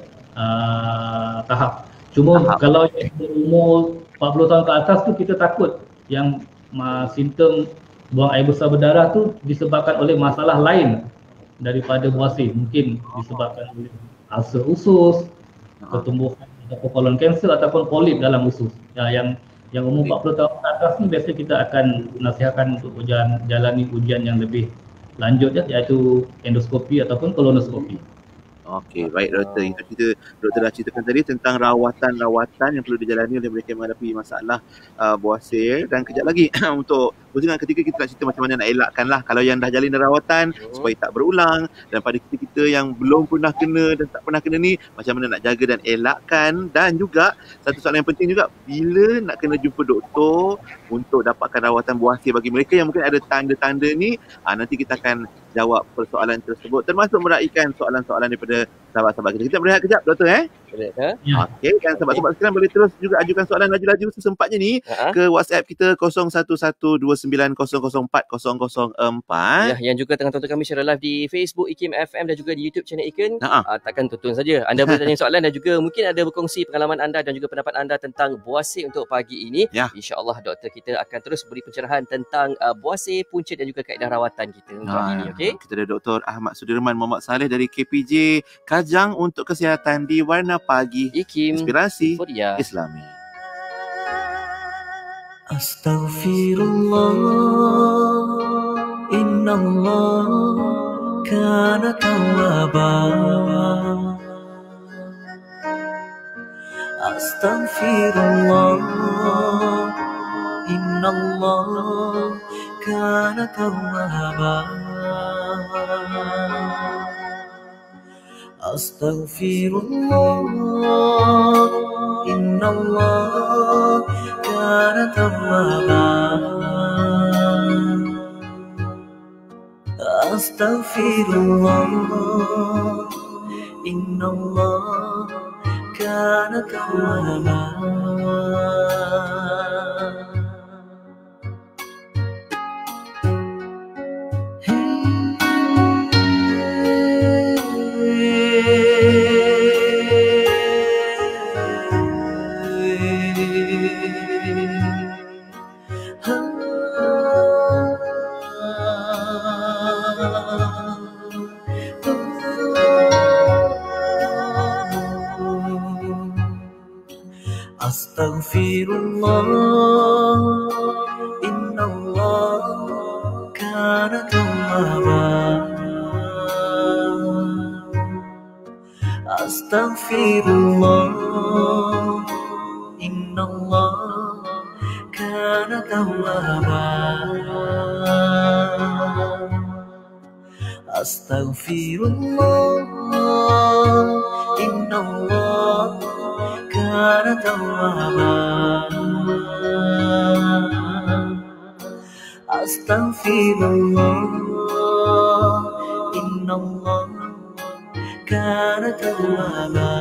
uh, tahap. Cuma tahap. Kalau yang umur empat puluh tahun ke atas tu kita takut yang uh, simptom buang air besar berdarah tu disebabkan oleh masalah lain daripada buasi. Mungkin disebabkan oleh ulcer usus, pertumbuhan ataupun colon cancer ataupun polip dalam usus. Ya, yang yang umur empat puluh tahun ke atas ni biasanya kita akan nasihatkan untuk ujian, jalani ujian yang lebih lanjut, ya, iaitu endoskopi ataupun kolonoskopi. Okey, baik doktor. Itu kita doktor dah ceritakan tadi tentang rawatan-rawatan yang perlu dijalani oleh mereka yang menghadapi masalah uh, buasir. Dan kejap lagi untuk pusingan ketiga kita nak cerita macam mana nak elakkan lah kalau yang dah jalin rawatan hmm. supaya tak berulang. Dan pada kita-kita yang belum pernah kena dan tak pernah kena ni, macam mana nak jaga dan elakkan. Dan juga satu soalan yang penting juga, bila nak kena jumpa doktor untuk dapatkan rawatan buasir bagi mereka yang mungkin ada tanda-tanda ni. uh, Nanti kita akan jawab persoalan tersebut, termasuk meraihkan soalan-soalan daripada sahabat-sahabat kita. Kita berehat kejap doktor, eh? Boleh ke? Ya. Okey, dan sahabat-sahabat sekalian boleh terus juga ajukan soalan laju-laju sesempatnya ni uh-huh. ke WhatsApp kita kosong satu satu dua sembilan kosong kosong empat kosong kosong empat. Ya, yang juga tengah tonton kami secara live di Facebook Ikim F M dan juga di YouTube channel Ikin. Uh-huh. Uh, takkan tonton saja. Anda boleh tanya soalan dan juga mungkin ada berkongsi pengalaman anda dan juga pendapat anda tentang buasir untuk pagi ini. Ya. InsyaAllah doktor kita akan terus beri pencerahan tentang uh, buasir, punca dan juga kaedah rawatan kita untuk nah, hari ini. Okay? Kita ada Doktor Ahmad Sudirman Muhammad Saleh dari K P J Kajang untuk kesihatan di Warna Pagi Ikim Inspirasi Inforia Islami. Astaghfirullah, innallah kana tawwaba. Astaghfirullah, innallah kana tawwaba. Astaghfirullah, innallah kana tawwaba. Astaghfirullah, innallah kana tawwaba. Astaghfirullah, innallah kana tawwaba. Astaghfirullah, innallah kana tawwaba. Astaghfirullah, innallah kana tawwaba. Astaghfirullah, innallah kana tawwaba.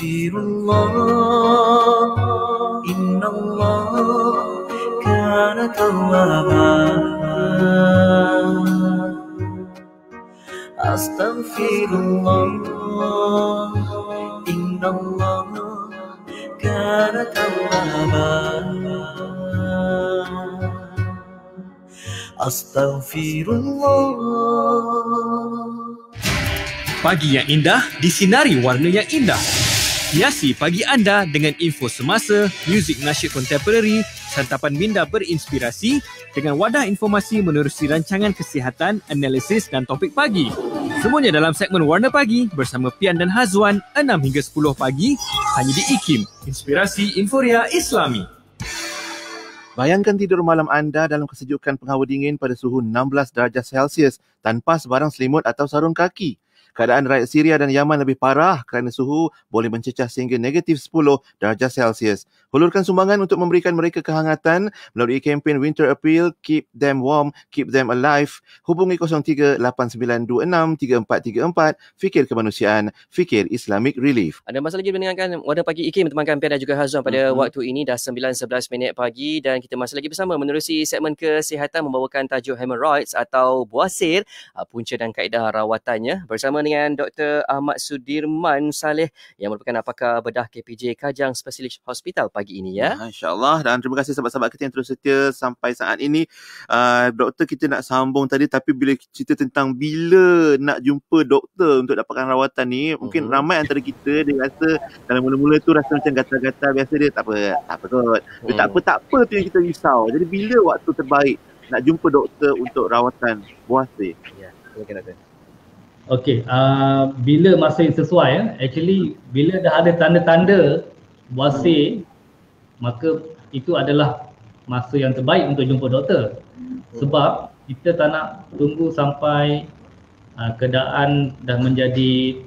Astaghfirullah, innallah kana tawwaba. Astaghfirullah, innallah kana tawwaba. Astaghfirullah. Pagi yang indah disinari warna yang indah. Hiasi pagi anda dengan info semasa, muzik nasyid kontemporari, santapan minda berinspirasi dengan wadah informasi menerusi rancangan kesihatan, analisis dan topik pagi. Semuanya dalam segmen Warna Pagi bersama Pian dan Hazwan enam hingga sepuluh pagi hanya di IKIM, Inspirasi Inforia Islami. Bayangkan tidur malam anda dalam kesejukan penghawa dingin pada suhu enam belas darjah Celsius tanpa sebarang selimut atau sarung kaki. Keadaan rakyat Syria dan Yaman lebih parah kerana suhu boleh mencecah sehingga negatif sepuluh darjah Celsius. Hulurkan sumbangan untuk memberikan mereka kehangatan melalui kempen Winter Appeal, Keep Them Warm, Keep Them Alive. Hubungi kosong tiga lapan sembilan dua enam tiga empat tiga empat. Fikir Kemanusiaan, Fikir Islamic Relief. Anda masih lagi mendengarkan Warna Pagi IKIM, teman-teman Pian dan juga Hazwan pada mm-hmm. waktu ini dah sembilan sebelas minit pagi dan kita masih lagi bersama menerusi segmen kesihatan membawakan tajuk hemorrhoids atau buasir, punca dan kaedah rawatannya bersama dengan Doktor Ahmad Sudirman Saleh yang merupakan pakar bedah K P J Kajang Specialist Hospital pagi ini ya. InsyaAllah, dan terima kasih sahabat-sahabat kita yang terus setia sampai saat ini. Uh, doktor, kita nak sambung tadi tapi bila cerita tentang bila nak jumpa doktor untuk dapatkan rawatan ni, mungkin uh-huh. ramai antara kita dia rasa dalam mula-mula tu rasa macam gatal-gatal, biasa dia tak apa, tak apa kot. Dia hmm. tak apa, tak apa tu yang kita risau. Jadi bila waktu terbaik nak jumpa doktor untuk rawatan buasir? Ya, silakan doktor. Okey, uh, bila masa yang sesuai ya, actually bila dah ada tanda-tanda buasir, maka itu adalah masa yang terbaik untuk jumpa doktor. Sebab kita tak nak tunggu sampai uh, keadaan dah menjadi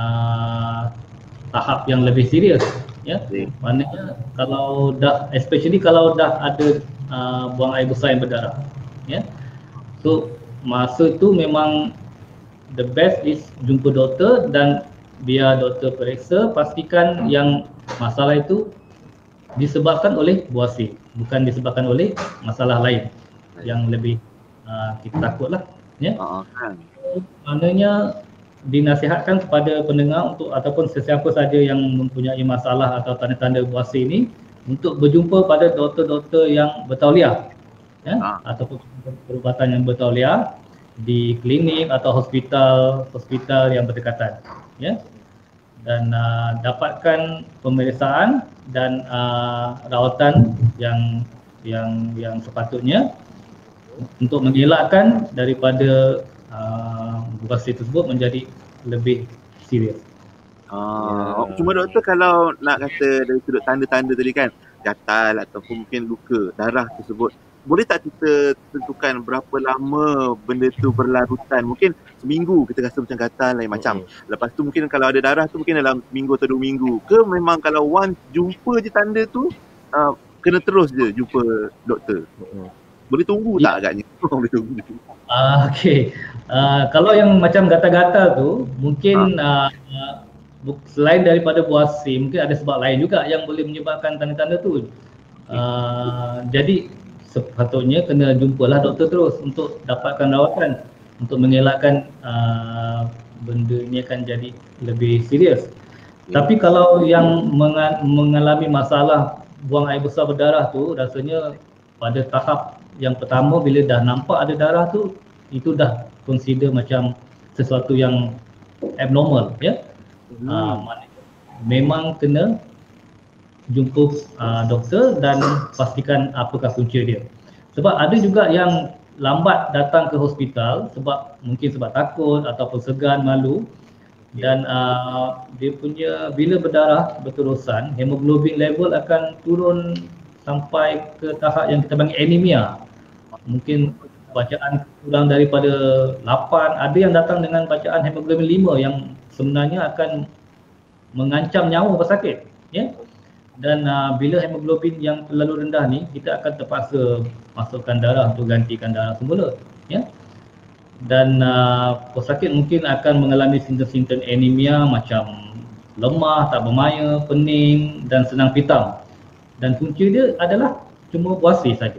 uh, tahap yang lebih serius ya. Maknanya kalau dah, especially kalau dah ada uh, buang air besar yang berdarah ya. So masa tu memang the best is jumpa doktor dan biar doktor periksa, pastikan yang masalah itu disebabkan oleh buasir, bukan disebabkan oleh masalah lain yang lebih uh, kita takutlah ya. Uh, kan. Maknanya dinasihatkan kepada pendengar untuk ataupun sesiapa saja yang mempunyai masalah atau tanda-tanda buasir ini untuk berjumpa pada doktor-doktor yang bertauliah ya, uh. ataupun perubatan yang bertauliah di klinik atau hospital hospital yang berdekatan ya, dan uh, dapatkan pemeriksaan dan uh, rawatan yang yang yang sepatutnya untuk mengelakkan daripada uh, buasir tersebut menjadi lebih serius. Ah, ya. Cuma doktor, kalau nak kata dari sudut tanda-tanda tadi kan, gatal ataupun mungkin luka darah tersebut, boleh tak kita tentukan berapa lama benda tu berlarutan? Mungkin seminggu kita rasa macam gatal lain macam. Mm-hmm. Lepas tu mungkin kalau ada darah tu mungkin dalam seminggu atau dua minggu. Ke memang kalau once jumpa je tanda tu, uh, kena terus je jumpa doktor? Mm-hmm. Boleh tunggu yeah. tak agaknya? Boleh tunggu. Uh, okay. Uh, kalau yang macam gatal-gatal tu, mungkin uh. Uh, selain daripada buasir, mungkin ada sebab lain juga yang boleh menyebabkan tanda-tanda tu. Uh, jadi sepatutnya kena jumpalah doktor terus untuk dapatkan rawatan untuk mengelakkan uh, benda ini akan jadi lebih serius. Ya. Tapi kalau yang menga- mengalami masalah buang air besar berdarah tu, rasanya pada tahap yang pertama bila dah nampak ada darah tu, itu dah consider macam sesuatu yang abnormal ya. Hmm. Uh, memang kena jumpa uh, doktor dan pastikan apakah punca dia. Sebab ada juga yang lambat datang ke hospital sebab mungkin sebab takut ataupun segan, malu, dan uh, dia punya bila berdarah berterusan, hemoglobin level akan turun sampai ke tahap yang kita panggil anemia. Mungkin bacaan kurang daripada lapan, ada yang datang dengan bacaan hemoglobin lima yang sebenarnya akan mengancam nyawa pesakit ya. Dan uh, bila hemoglobin yang terlalu rendah ni, kita akan terpaksa masukkan darah untuk gantikan darah semula ya. Dan uh, pesakit mungkin akan mengalami simptom-simptom anemia macam lemah, tak bermaya, pening dan senang pitam. Dan punca dia adalah cuma puasa saja.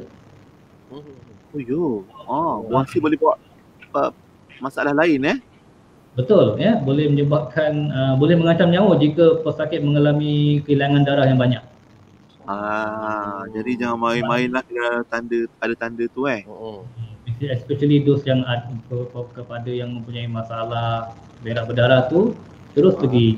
Oh yo. Oh, puasa boleh buat uh, masalah lain eh? Betul, ya, boleh menyebabkan uh, boleh mengancam nyawa jika pesakit mengalami kehilangan darah yang banyak. Ah, jadi jangan main-main lah kalau tanda ada tanda tu eh. Oh. Especially those yang ada, kepada yang mempunyai masalah berak berdarah tu terus pergi.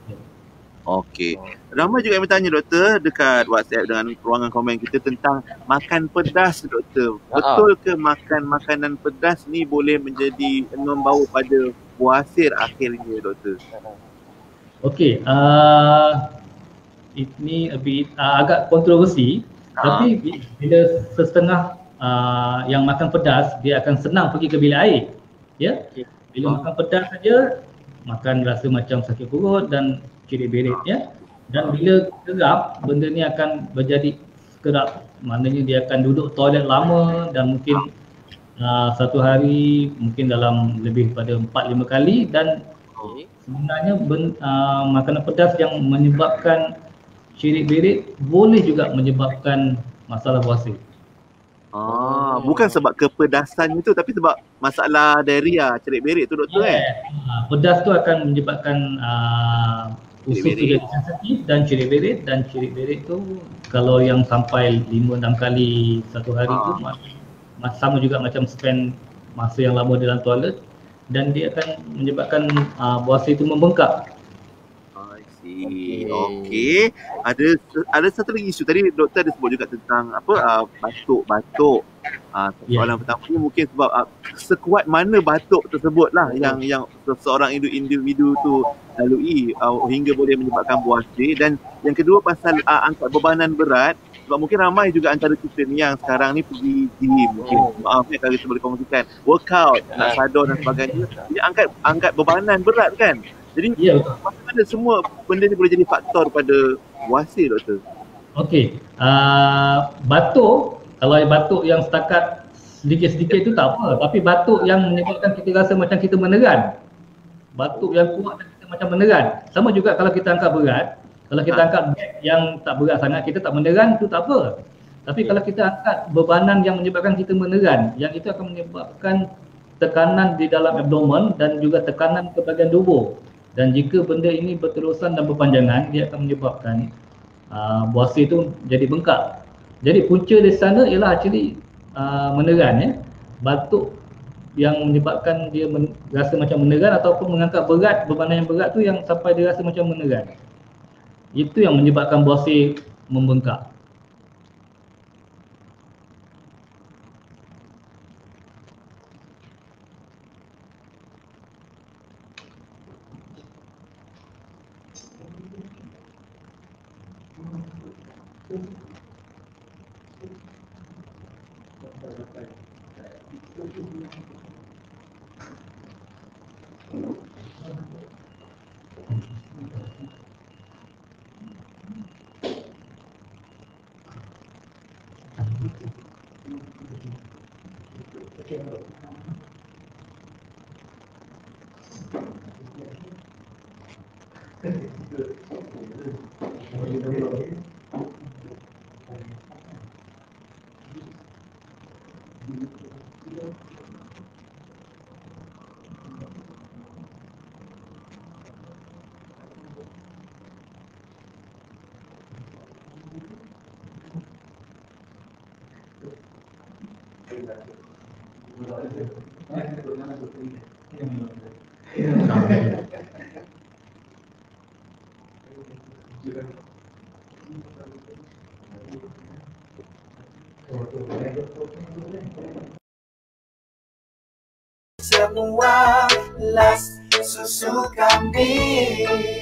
Okey. Ramai juga yang bertanya doktor dekat WhatsApp dengan ruangan komen kita tentang makan pedas doktor. Betul ke makan makanan pedas ni boleh menjadi membawa pada buasir akhirnya doktor? Okey, uh, ini a bit, uh, agak kontroversi ha. Tapi bila setengah uh, yang makan pedas dia akan senang pergi ke bilik air. Ya. Bila ha. makan pedas saja makan rasa macam sakit perut dan cirit-berit ya. Dan bila kerap benda ni akan menjadi kerap, maknanya dia akan duduk toilet lama dan mungkin uh, satu hari mungkin dalam lebih pada empat lima kali dan sebenarnya ben, uh, makanan pedas yang menyebabkan cirit-berit boleh juga menyebabkan masalah puasa. Ah, bukan sebab kepedasan itu tapi sebab masalah diarrhea, cirit-berit tu doktor yeah. eh. Uh, pedas tu akan menyebabkan uh, usus tu jadi sensitif dan cirit-berit dan cirit-berit tu kalau yang sampai lima enam kali satu hari ah. tu mas, sama juga macam spend masa yang lama dalam toilet dan dia akan menyebabkan uh, buasa itu membengkak. Okey. Okey. Ada ada satu lagi isu tadi doktor ada sebut juga tentang apa uh, batuk-batuk. Ah uh, soalan yeah. pertama ni mungkin sebab uh, sekuat mana batuk tersebutlah hmm. yang yang seseorang individu tu lalui uh, hingga boleh menyebabkan buasir. Dan yang kedua pasal uh, angkat bebanan berat sebab mungkin ramai juga antara kita ni yang sekarang ni pergi gym mungkin oh. maaf ya kalau kita boleh kongsikan workout, nak sadar dan sebagainya. Jadi angkat angkat bebanan berat kan. Jadi yeah. mana semua benda ni boleh jadi faktor pada puasa doktor? Okey, uh, batuk, kalau batuk yang setakat sedikit-sedikit tu tak apa, tapi batuk yang menyebabkan kita rasa macam kita meneran, batuk yang kuat dan kita macam meneran. Sama juga kalau kita angkat berat, kalau kita ha. angkat beg yang tak berat sangat kita tak meneran tu tak apa. Tapi kalau kita angkat bebanan yang menyebabkan kita meneran, yang itu akan menyebabkan tekanan di dalam abdomen dan juga tekanan ke bahagian tubuh. Dan jika benda ini berterusan dan berpanjangan, dia akan menyebabkan uh, buasa itu jadi bengkak. Jadi punca di sana ialah actually uh, meneran ya. Batuk yang menyebabkan dia men- rasa macam meneran ataupun mengangkat berat, bebanan yang berat tu yang sampai dia rasa macam meneran. Itu yang menyebabkan buasa membengkak. Semua las susu kambing.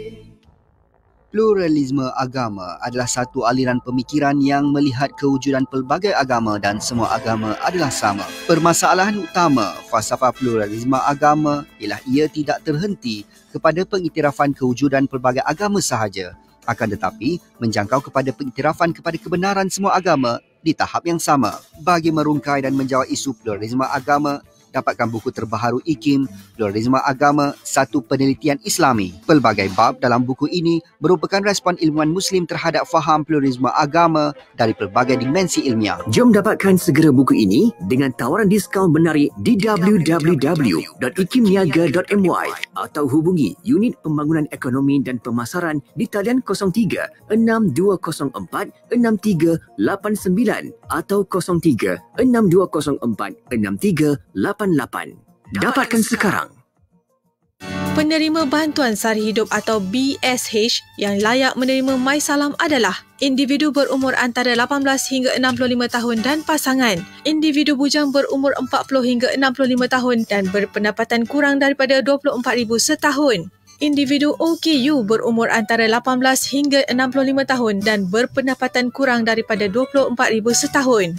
Pluralisme agama adalah satu aliran pemikiran yang melihat kewujudan pelbagai agama dan semua agama adalah sama. Permasalahan utama falsafah pluralisme agama ialah ia tidak terhenti kepada pengiktirafan kewujudan pelbagai agama sahaja, akan tetapi menjangkau kepada pengiktirafan kepada kebenaran semua agama di tahap yang sama. Bagi merungkai dan menjawab isu pluralisme agama, dapatkan buku terbaharu I K I M, Pluralisme Agama, Satu Penelitian Islami. Pelbagai bab dalam buku ini merupakan respon ilmuwan Muslim terhadap faham pluralisme agama dari pelbagai dimensi ilmiah. Jom dapatkan segera buku ini dengan tawaran diskaun menarik di w w w dot ikimniaga dot m y atau hubungi Unit Pembangunan Ekonomi dan Pemasaran di talian kosong tiga enam dua kosong empat enam tiga lapan sembilan atau kosong tiga enam dua kosong empat enam tiga lapan lapan. Dapatkan sekarang. Penerima Bantuan Sari Hidup atau B S H yang layak menerima MySalam adalah individu berumur antara lapan belas hingga enam puluh lima tahun dan pasangan, individu bujang berumur empat puluh hingga enam puluh lima tahun dan berpendapatan kurang daripada dua puluh empat ribu setahun. Individu O K U berumur antara lapan belas hingga enam puluh lima tahun dan berpendapatan kurang daripada dua puluh empat ribu setahun.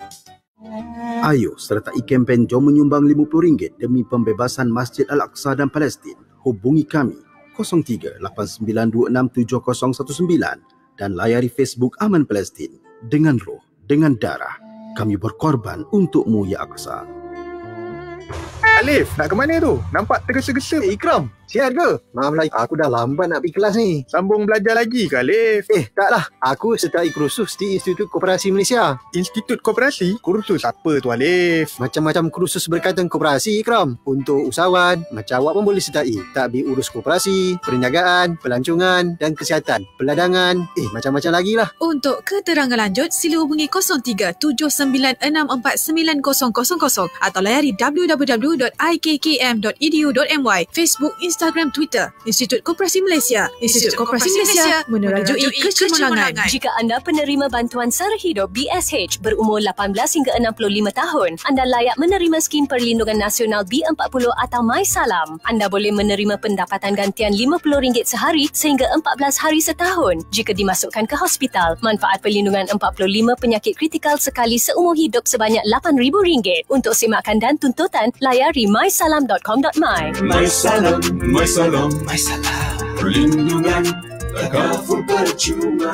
Ayo sertai kempen Jom Menyumbang lima puluh ringgit demi pembebasan Masjid Al-Aqsa dan Palestin. Hubungi kami kosong tiga lapan sembilan dua enam tujuh kosong satu sembilan dan layari Facebook Aman Palestin. Dengan roh, dengan darah, kami berkorban untukmu ya Aqsa. Alif, nak ke mana tu? Nampak tergesa-gesa. Eh, Ikram, sihat ke? Maaf lah, aku dah lambat nak pergi kelas ni. Sambung belajar lagi ke, Alif? Eh, taklah. Aku sertai kursus di Institut Koperasi Malaysia. Institut Koperasi? Kursus apa tu, Alif? Macam-macam kursus berkaitan koperasi, Ikram. Untuk usahawan, macam awak pun boleh sertai. Takbir urus koperasi, perniagaan, pelancongan dan kesihatan, peladangan. Eh, macam-macam lagi lah. Untuk keterangan lanjut, sila hubungi kosong tiga tujuh sembilan enam empat sembilan kosong kosong kosong atau layari w w w dot i k k m dot e d u dot m y, Facebook, Instagram, Twitter. Institut Koperasi Malaysia. Institut Koperasi Malaysia menerajui kecemerlangan. Jika anda penerima bantuan sara hidup B S H berumur lapan belas hingga enam puluh lima tahun, anda layak menerima skim perlindungan nasional B empat puluh atau MySalam. Anda boleh menerima pendapatan gantian lima puluh ringgit sehari sehingga empat belas hari setahun jika dimasukkan ke hospital. Manfaat perlindungan empat puluh lima penyakit kritikal sekali seumur hidup sebanyak lapan ribu ringgit. Untuk simakan dan tuntutan, layari my salam dot com dot my. MySalam, MySalam, MySalam. Perlindungan takaful percuma.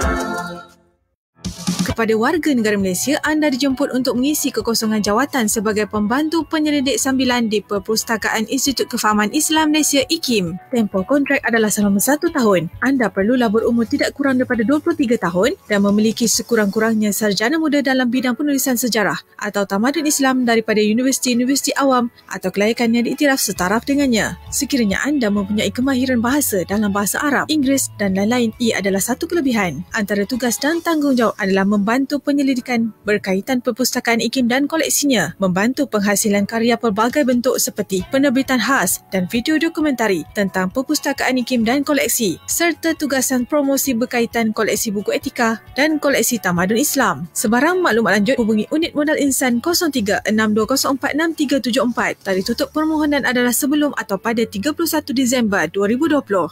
Kepada warga negara Malaysia, anda dijemput untuk mengisi kekosongan jawatan sebagai pembantu penyelidik sambilan di Perpustakaan Institut Kefahaman Islam Malaysia I K I M. Tempoh kontrak adalah selama satu tahun. Anda perlulah berumur tidak kurang daripada dua puluh tiga tahun dan memiliki sekurang-kurangnya sarjana muda dalam bidang penulisan sejarah atau tamadun Islam daripada universiti-universiti awam atau kelayakan yang diiktiraf setaraf dengannya. Sekiranya anda mempunyai kemahiran bahasa dalam bahasa Arab, Inggeris dan lain-lain, ia adalah satu kelebihan. Antara tugas dan tanggungjawab adalah membantu penyelidikan berkaitan perpustakaan I K I M dan koleksinya, membantu penghasilan karya pelbagai bentuk seperti penerbitan khas dan video dokumentari tentang perpustakaan I K I M dan koleksi, serta tugasan promosi berkaitan koleksi buku etika dan koleksi tamadun Islam. Sebarang maklumat lanjut, hubungi Unit Modal Insan kosong tiga enam dua kosong empat enam tiga tujuh empat. Tarikh tutup permohonan adalah sebelum atau pada tiga puluh satu Disember dua ribu dua puluh.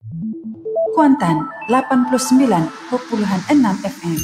Kuantan lapan puluh sembilan perpuluhan enam F M.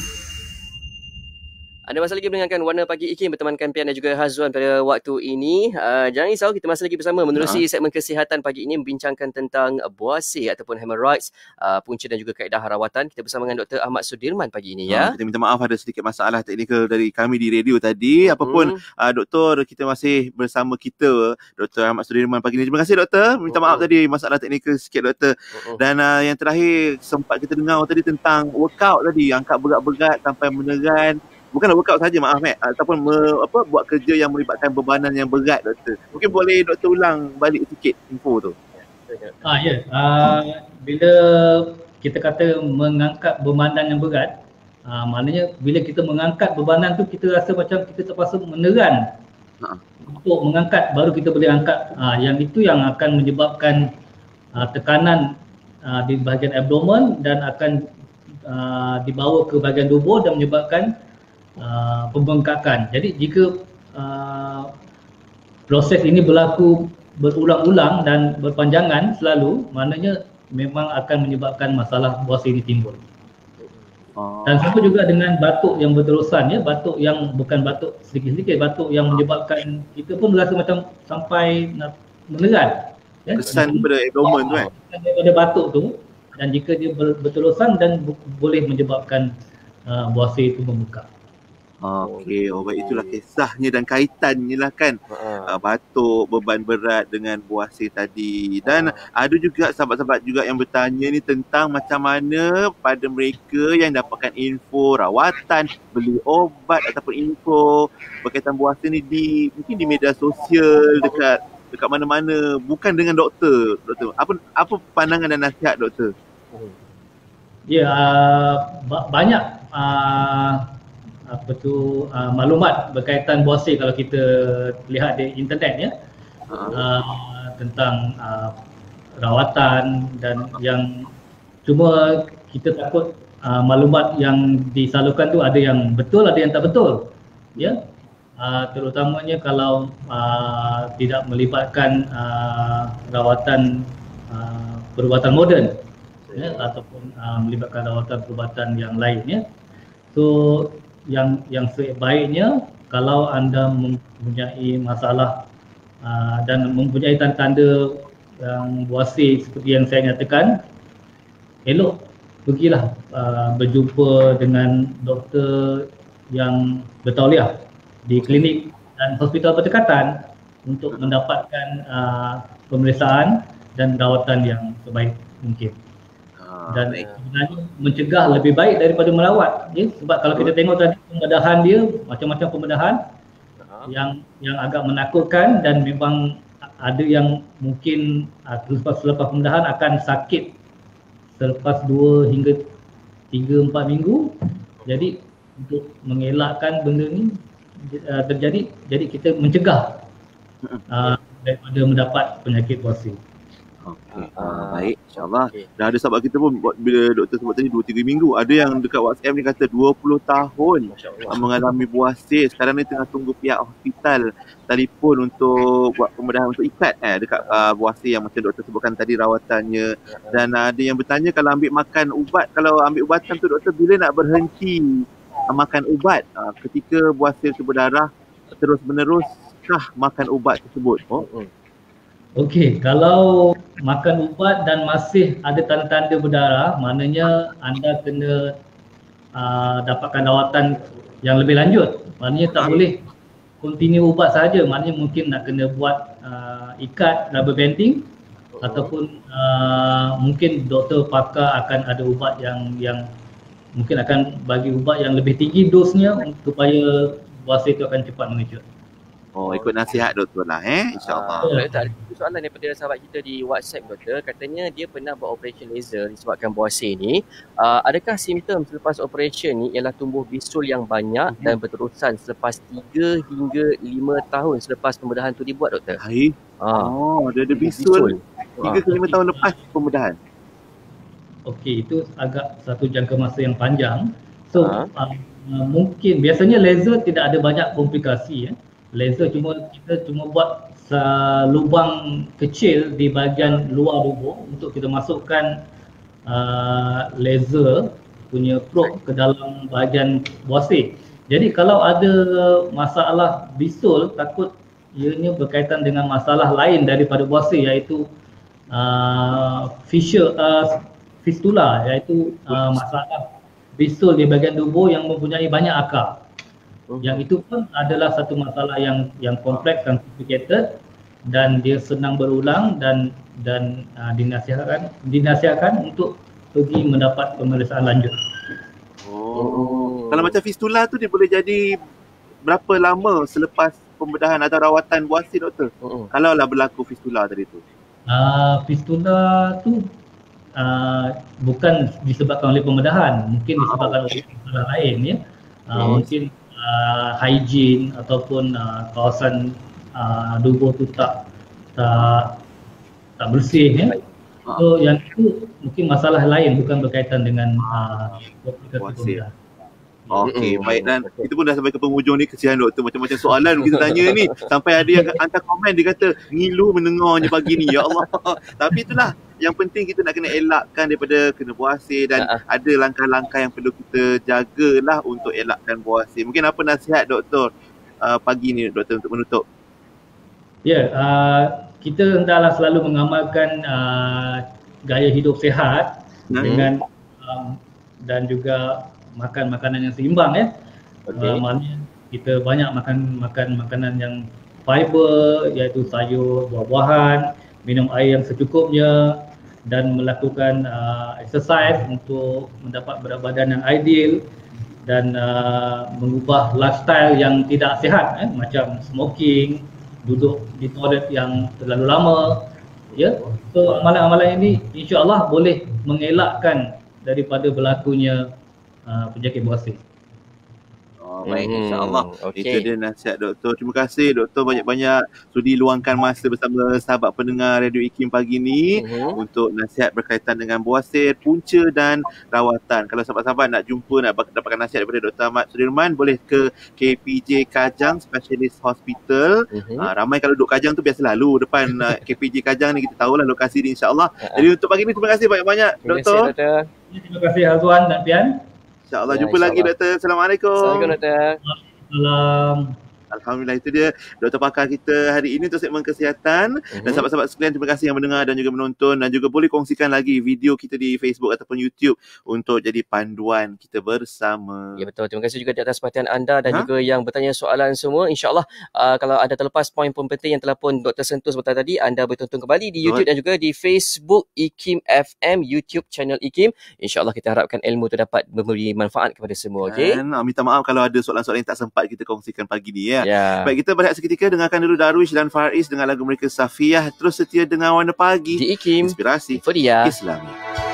Anda masih lagi mendengarkan Warna Pagi I K I M bertemankan Pian dan juga Hazwan pada waktu ini. Uh, jangan risau, kita masih lagi bersama menerusi ha. segmen kesihatan pagi ini membincangkan tentang buasir ataupun hemorrhoids, uh, punca dan juga kaedah rawatan. Kita bersama dengan Doktor Ahmad Sudirman pagi ini ya. Ha, kita minta maaf ada sedikit masalah teknikal dari kami di radio tadi. Apapun hmm. uh, Doktor, kita masih bersama kita Doktor Ahmad Sudirman pagi ini. Terima kasih Doktor. Minta maaf uh-huh. tadi masalah teknikal sikit Doktor. Uh-huh. Dan uh, yang terakhir sempat kita dengar tadi tentang workout tadi, angkat berat-berat sampai meneran. Bukan workout saja, maaf eh, ataupun me, apa buat kerja yang melibatkan bebanan yang berat Doktor. Mungkin boleh Doktor ulang balik sikit info tu. Ah ya, uh, bila kita kata mengangkat bebanan yang berat, uh, maknanya bila kita mengangkat bebanan tu kita rasa macam kita terpaksa meneran. Ha. Untuk mengangkat baru kita boleh angkat. Uh, yang itu yang akan menyebabkan uh, tekanan uh, di bahagian abdomen dan akan uh, dibawa ke bahagian tubuh dan menyebabkan Uh, pembengkakan. Jadi jika uh, proses ini berlaku berulang-ulang dan berpanjangan selalu, maknanya memang akan menyebabkan masalah buasir ini timbul. Oh. Dan sama juga dengan batuk yang berterusan ya, batuk yang bukan batuk sedikit-sedikit, batuk yang menyebabkan kita pun merasa macam sampai nak meneran. Ya? Kesan pada abdomen tu kan. Pada batuk tu, dan jika dia berterusan dan boleh menyebabkan uh, buasir itu membengkak. Okey, oh baik, itulah kisahnya dan kaitannya lah kan. Uh, batuk, beban berat dengan buasir tadi. Dan ada juga sahabat-sahabat juga yang bertanya ni tentang macam mana pada mereka yang dapatkan info rawatan, beli obat ataupun info berkaitan buasir ni di mungkin di media sosial, dekat dekat mana-mana, bukan dengan doktor. Doktor, apa apa pandangan dan nasihat doktor? Ya, uh, ba- banyak uh, apa tu uh, maklumat berkaitan buasir kalau kita lihat di internet ya, uh, tentang uh, rawatan dan yang cuma kita takut uh, maklumat yang disalurkan tu ada yang betul, ada yang tak betul ya, uh, terutamanya kalau uh, tidak melibatkan uh, rawatan uh, perubatan moden ya, ataupun uh, melibatkan rawatan perubatan yang lain ya. So yang yang sebaiknya kalau anda mempunyai masalah uh, dan mempunyai tanda-tanda yang buasir seperti yang saya nyatakan, elok pergilah uh, berjumpa dengan doktor yang bertauliah di klinik dan hospital berdekatan untuk mendapatkan uh, pemeriksaan dan rawatan yang sebaik mungkin. Dan sebenarnya mencegah lebih baik daripada merawat ya? Sebab kalau kita tengok tadi pembedahan dia, macam-macam pembedahan yang yang agak menakutkan dan memang ada yang mungkin uh, selepas, selepas pembedahan akan sakit selepas dua hingga tiga empat minggu. Jadi untuk mengelakkan benda ni uh, terjadi, jadi kita mencegah uh, daripada mendapat penyakit buasir. Okey, uh, baik, insyaAllah. Okay. Dah ada sahabat kita pun bila doktor sebut tadi dua tiga minggu. Ada yang dekat WhatsApp ni kata dua puluh tahun mengalami buasir. Sekarang ni tengah tunggu pihak hospital telefon untuk buat pembedahan untuk ikat eh, dekat uh, buasir yang macam doktor sebutkan tadi rawatannya. Dan uh, ada yang bertanya kalau ambil makan ubat, kalau ambil ubatan tu doktor bila nak berhenti uh, makan ubat uh, ketika buasir tu berdarah terus meneruskah makan ubat tersebut? Oh. Okey, kalau makan ubat dan masih ada tanda-tanda berdarah, maknanya anda kena uh, dapatkan rawatan yang lebih lanjut. Maknanya tak boleh continue ubat sahaja, maknanya mungkin nak kena buat uh, ikat, rubber banding ataupun uh, mungkin doktor pakar akan ada ubat yang yang mungkin akan bagi ubat yang lebih tinggi dosnya supaya buasir itu akan cepat mengecut. Oh, ikut nasihat doktor lah eh, insyaAllah. Uh, doktor, ada soalan daripada sahabat kita di WhatsApp doktor. Katanya dia pernah buat operation laser disebabkan buasir ni. Uh, adakah simptom selepas operation ni ialah tumbuh bisul yang banyak dan berterusan selepas tiga hingga lima tahun selepas pembedahan tu dibuat doktor? Hai. Uh, oh, dia ada bisul tiga ke lima tahun lepas pembedahan. Okey, itu agak satu jangka masa yang panjang. So, uh. Uh, mungkin biasanya laser tidak ada banyak komplikasi ya. Laser cuma kita cuma buat lubang kecil di bahagian luar tubuh untuk kita masukkan uh, laser punya probe ke dalam bahagian buasir. Jadi kalau ada masalah bisul, takut ianya berkaitan dengan masalah lain daripada buasir, iaitu uh, fissure, uh, fistula, iaitu uh, masalah bisul di bahagian tubuh yang mempunyai banyak akar. Yang itu pun adalah satu masalah yang yang kompleks dan complicated dan dia senang berulang dan dan uh, dinasihatkan dinasihatkan untuk pergi mendapat pemeriksaan lanjut. Oh. Kalau macam fistula tu dia boleh jadi berapa lama selepas pembedahan atau rawatan buasir doktor? Oh. Kalau lah berlaku fistula tadi tu. Uh, fistula tu uh, bukan disebabkan oleh pembedahan, mungkin disebabkan oleh masalah lain ya. Uh, yes. Mungkin Uh, hygiene ataupun uh, kawasan uh, tubuh tu tak tak tak bersih ya. So yang itu mungkin masalah lain, bukan berkaitan dengan uh, buasir. Okey, baik, dan kita pun dah sampai ke penghujung ni. Kesian doktor, macam-macam soalan kita tanya ni. Sampai ada yang hantar komen, dia kata ngilu mendengarnya pagi ni, ya Allah. Tapi itulah, yang penting kita nak kena elakkan daripada kena buasir dan uh-huh. ada langkah-langkah yang perlu kita jagalah untuk elakkan buasir. Mungkin apa nasihat doktor uh, pagi ni doktor untuk menutup? Ya, yeah, uh, kita hendaklah selalu mengamalkan uh, gaya hidup sihat hmm. dengan um, dan juga makan makanan yang seimbang ya. Okey. Uh, maknanya kita banyak makan makan makanan yang fiber, iaitu sayur, buah-buahan, minum air yang secukupnya dan melakukan uh, exercise untuk mendapat berat badan yang ideal dan uh, mengubah lifestyle yang tidak sihat eh, macam smoking, duduk di toilet yang terlalu lama. Ya, so amalan-amalan ini insya-Allah boleh mengelakkan daripada berlakunya uh, penyakit bawasir. Oh, baik, Hmm, insya-Allah. okey. Itu dia nasihat doktor. Terima kasih doktor banyak-banyak sudi luangkan masa bersama sahabat pendengar Radio IKIM pagi ni Mhm. untuk nasihat berkaitan dengan bawasir, punca dan rawatan. Kalau sahabat-sahabat nak jumpa, nak bak- dapatkan nasihat daripada Doktor Ahmad Sudirman, boleh ke K P J Kajang Specialist Hospital. Mhm. Ah, ramai kalau duduk Kajang tu biasa lalu depan ah, K P J Kajang ni, kita tahulah lokasi dia insya-Allah. Ha-ha. Jadi untuk pagi ni terima kasih banyak-banyak Terima kasih doktor. doktor. Terima kasih Azwan dan Pian. InsyaAllah Ya, jumpa lagi insya-Allah. doktor. Assalamualaikum. Assalamualaikum doktor. Salam. Alhamdulillah, itu dia doktor pakar kita hari ini untuk segmen kesihatan. Dan Mhm. sahabat-sahabat sekalian, terima kasih yang mendengar dan juga menonton, dan juga boleh kongsikan lagi video kita di Facebook ataupun YouTube untuk jadi panduan kita bersama. Ya betul. Terima kasih juga di atas perhatian anda dan Ha? juga yang bertanya soalan semua. InsyaAllah uh, kalau ada terlepas poin-poin penting yang telah pun Doktor sentuh sebentar tadi, anda boleh tonton kembali di YouTube dan juga di Facebook IKIM F M, YouTube channel IKIM. InsyaAllah kita harapkan ilmu itu dapat memberi manfaat kepada semua. Okey? Dan ah, minta maaf kalau ada soalan-soalan yang tak sempat kita kongsikan pagi ni ya. Ya. Baik, kita berehat seketika, dengarkan dulu Darwish dan Fariz dengan lagu mereka Safiyah. Terus setia dengan Warna Pagi Di IKIM Inspirasi Inforia Islami.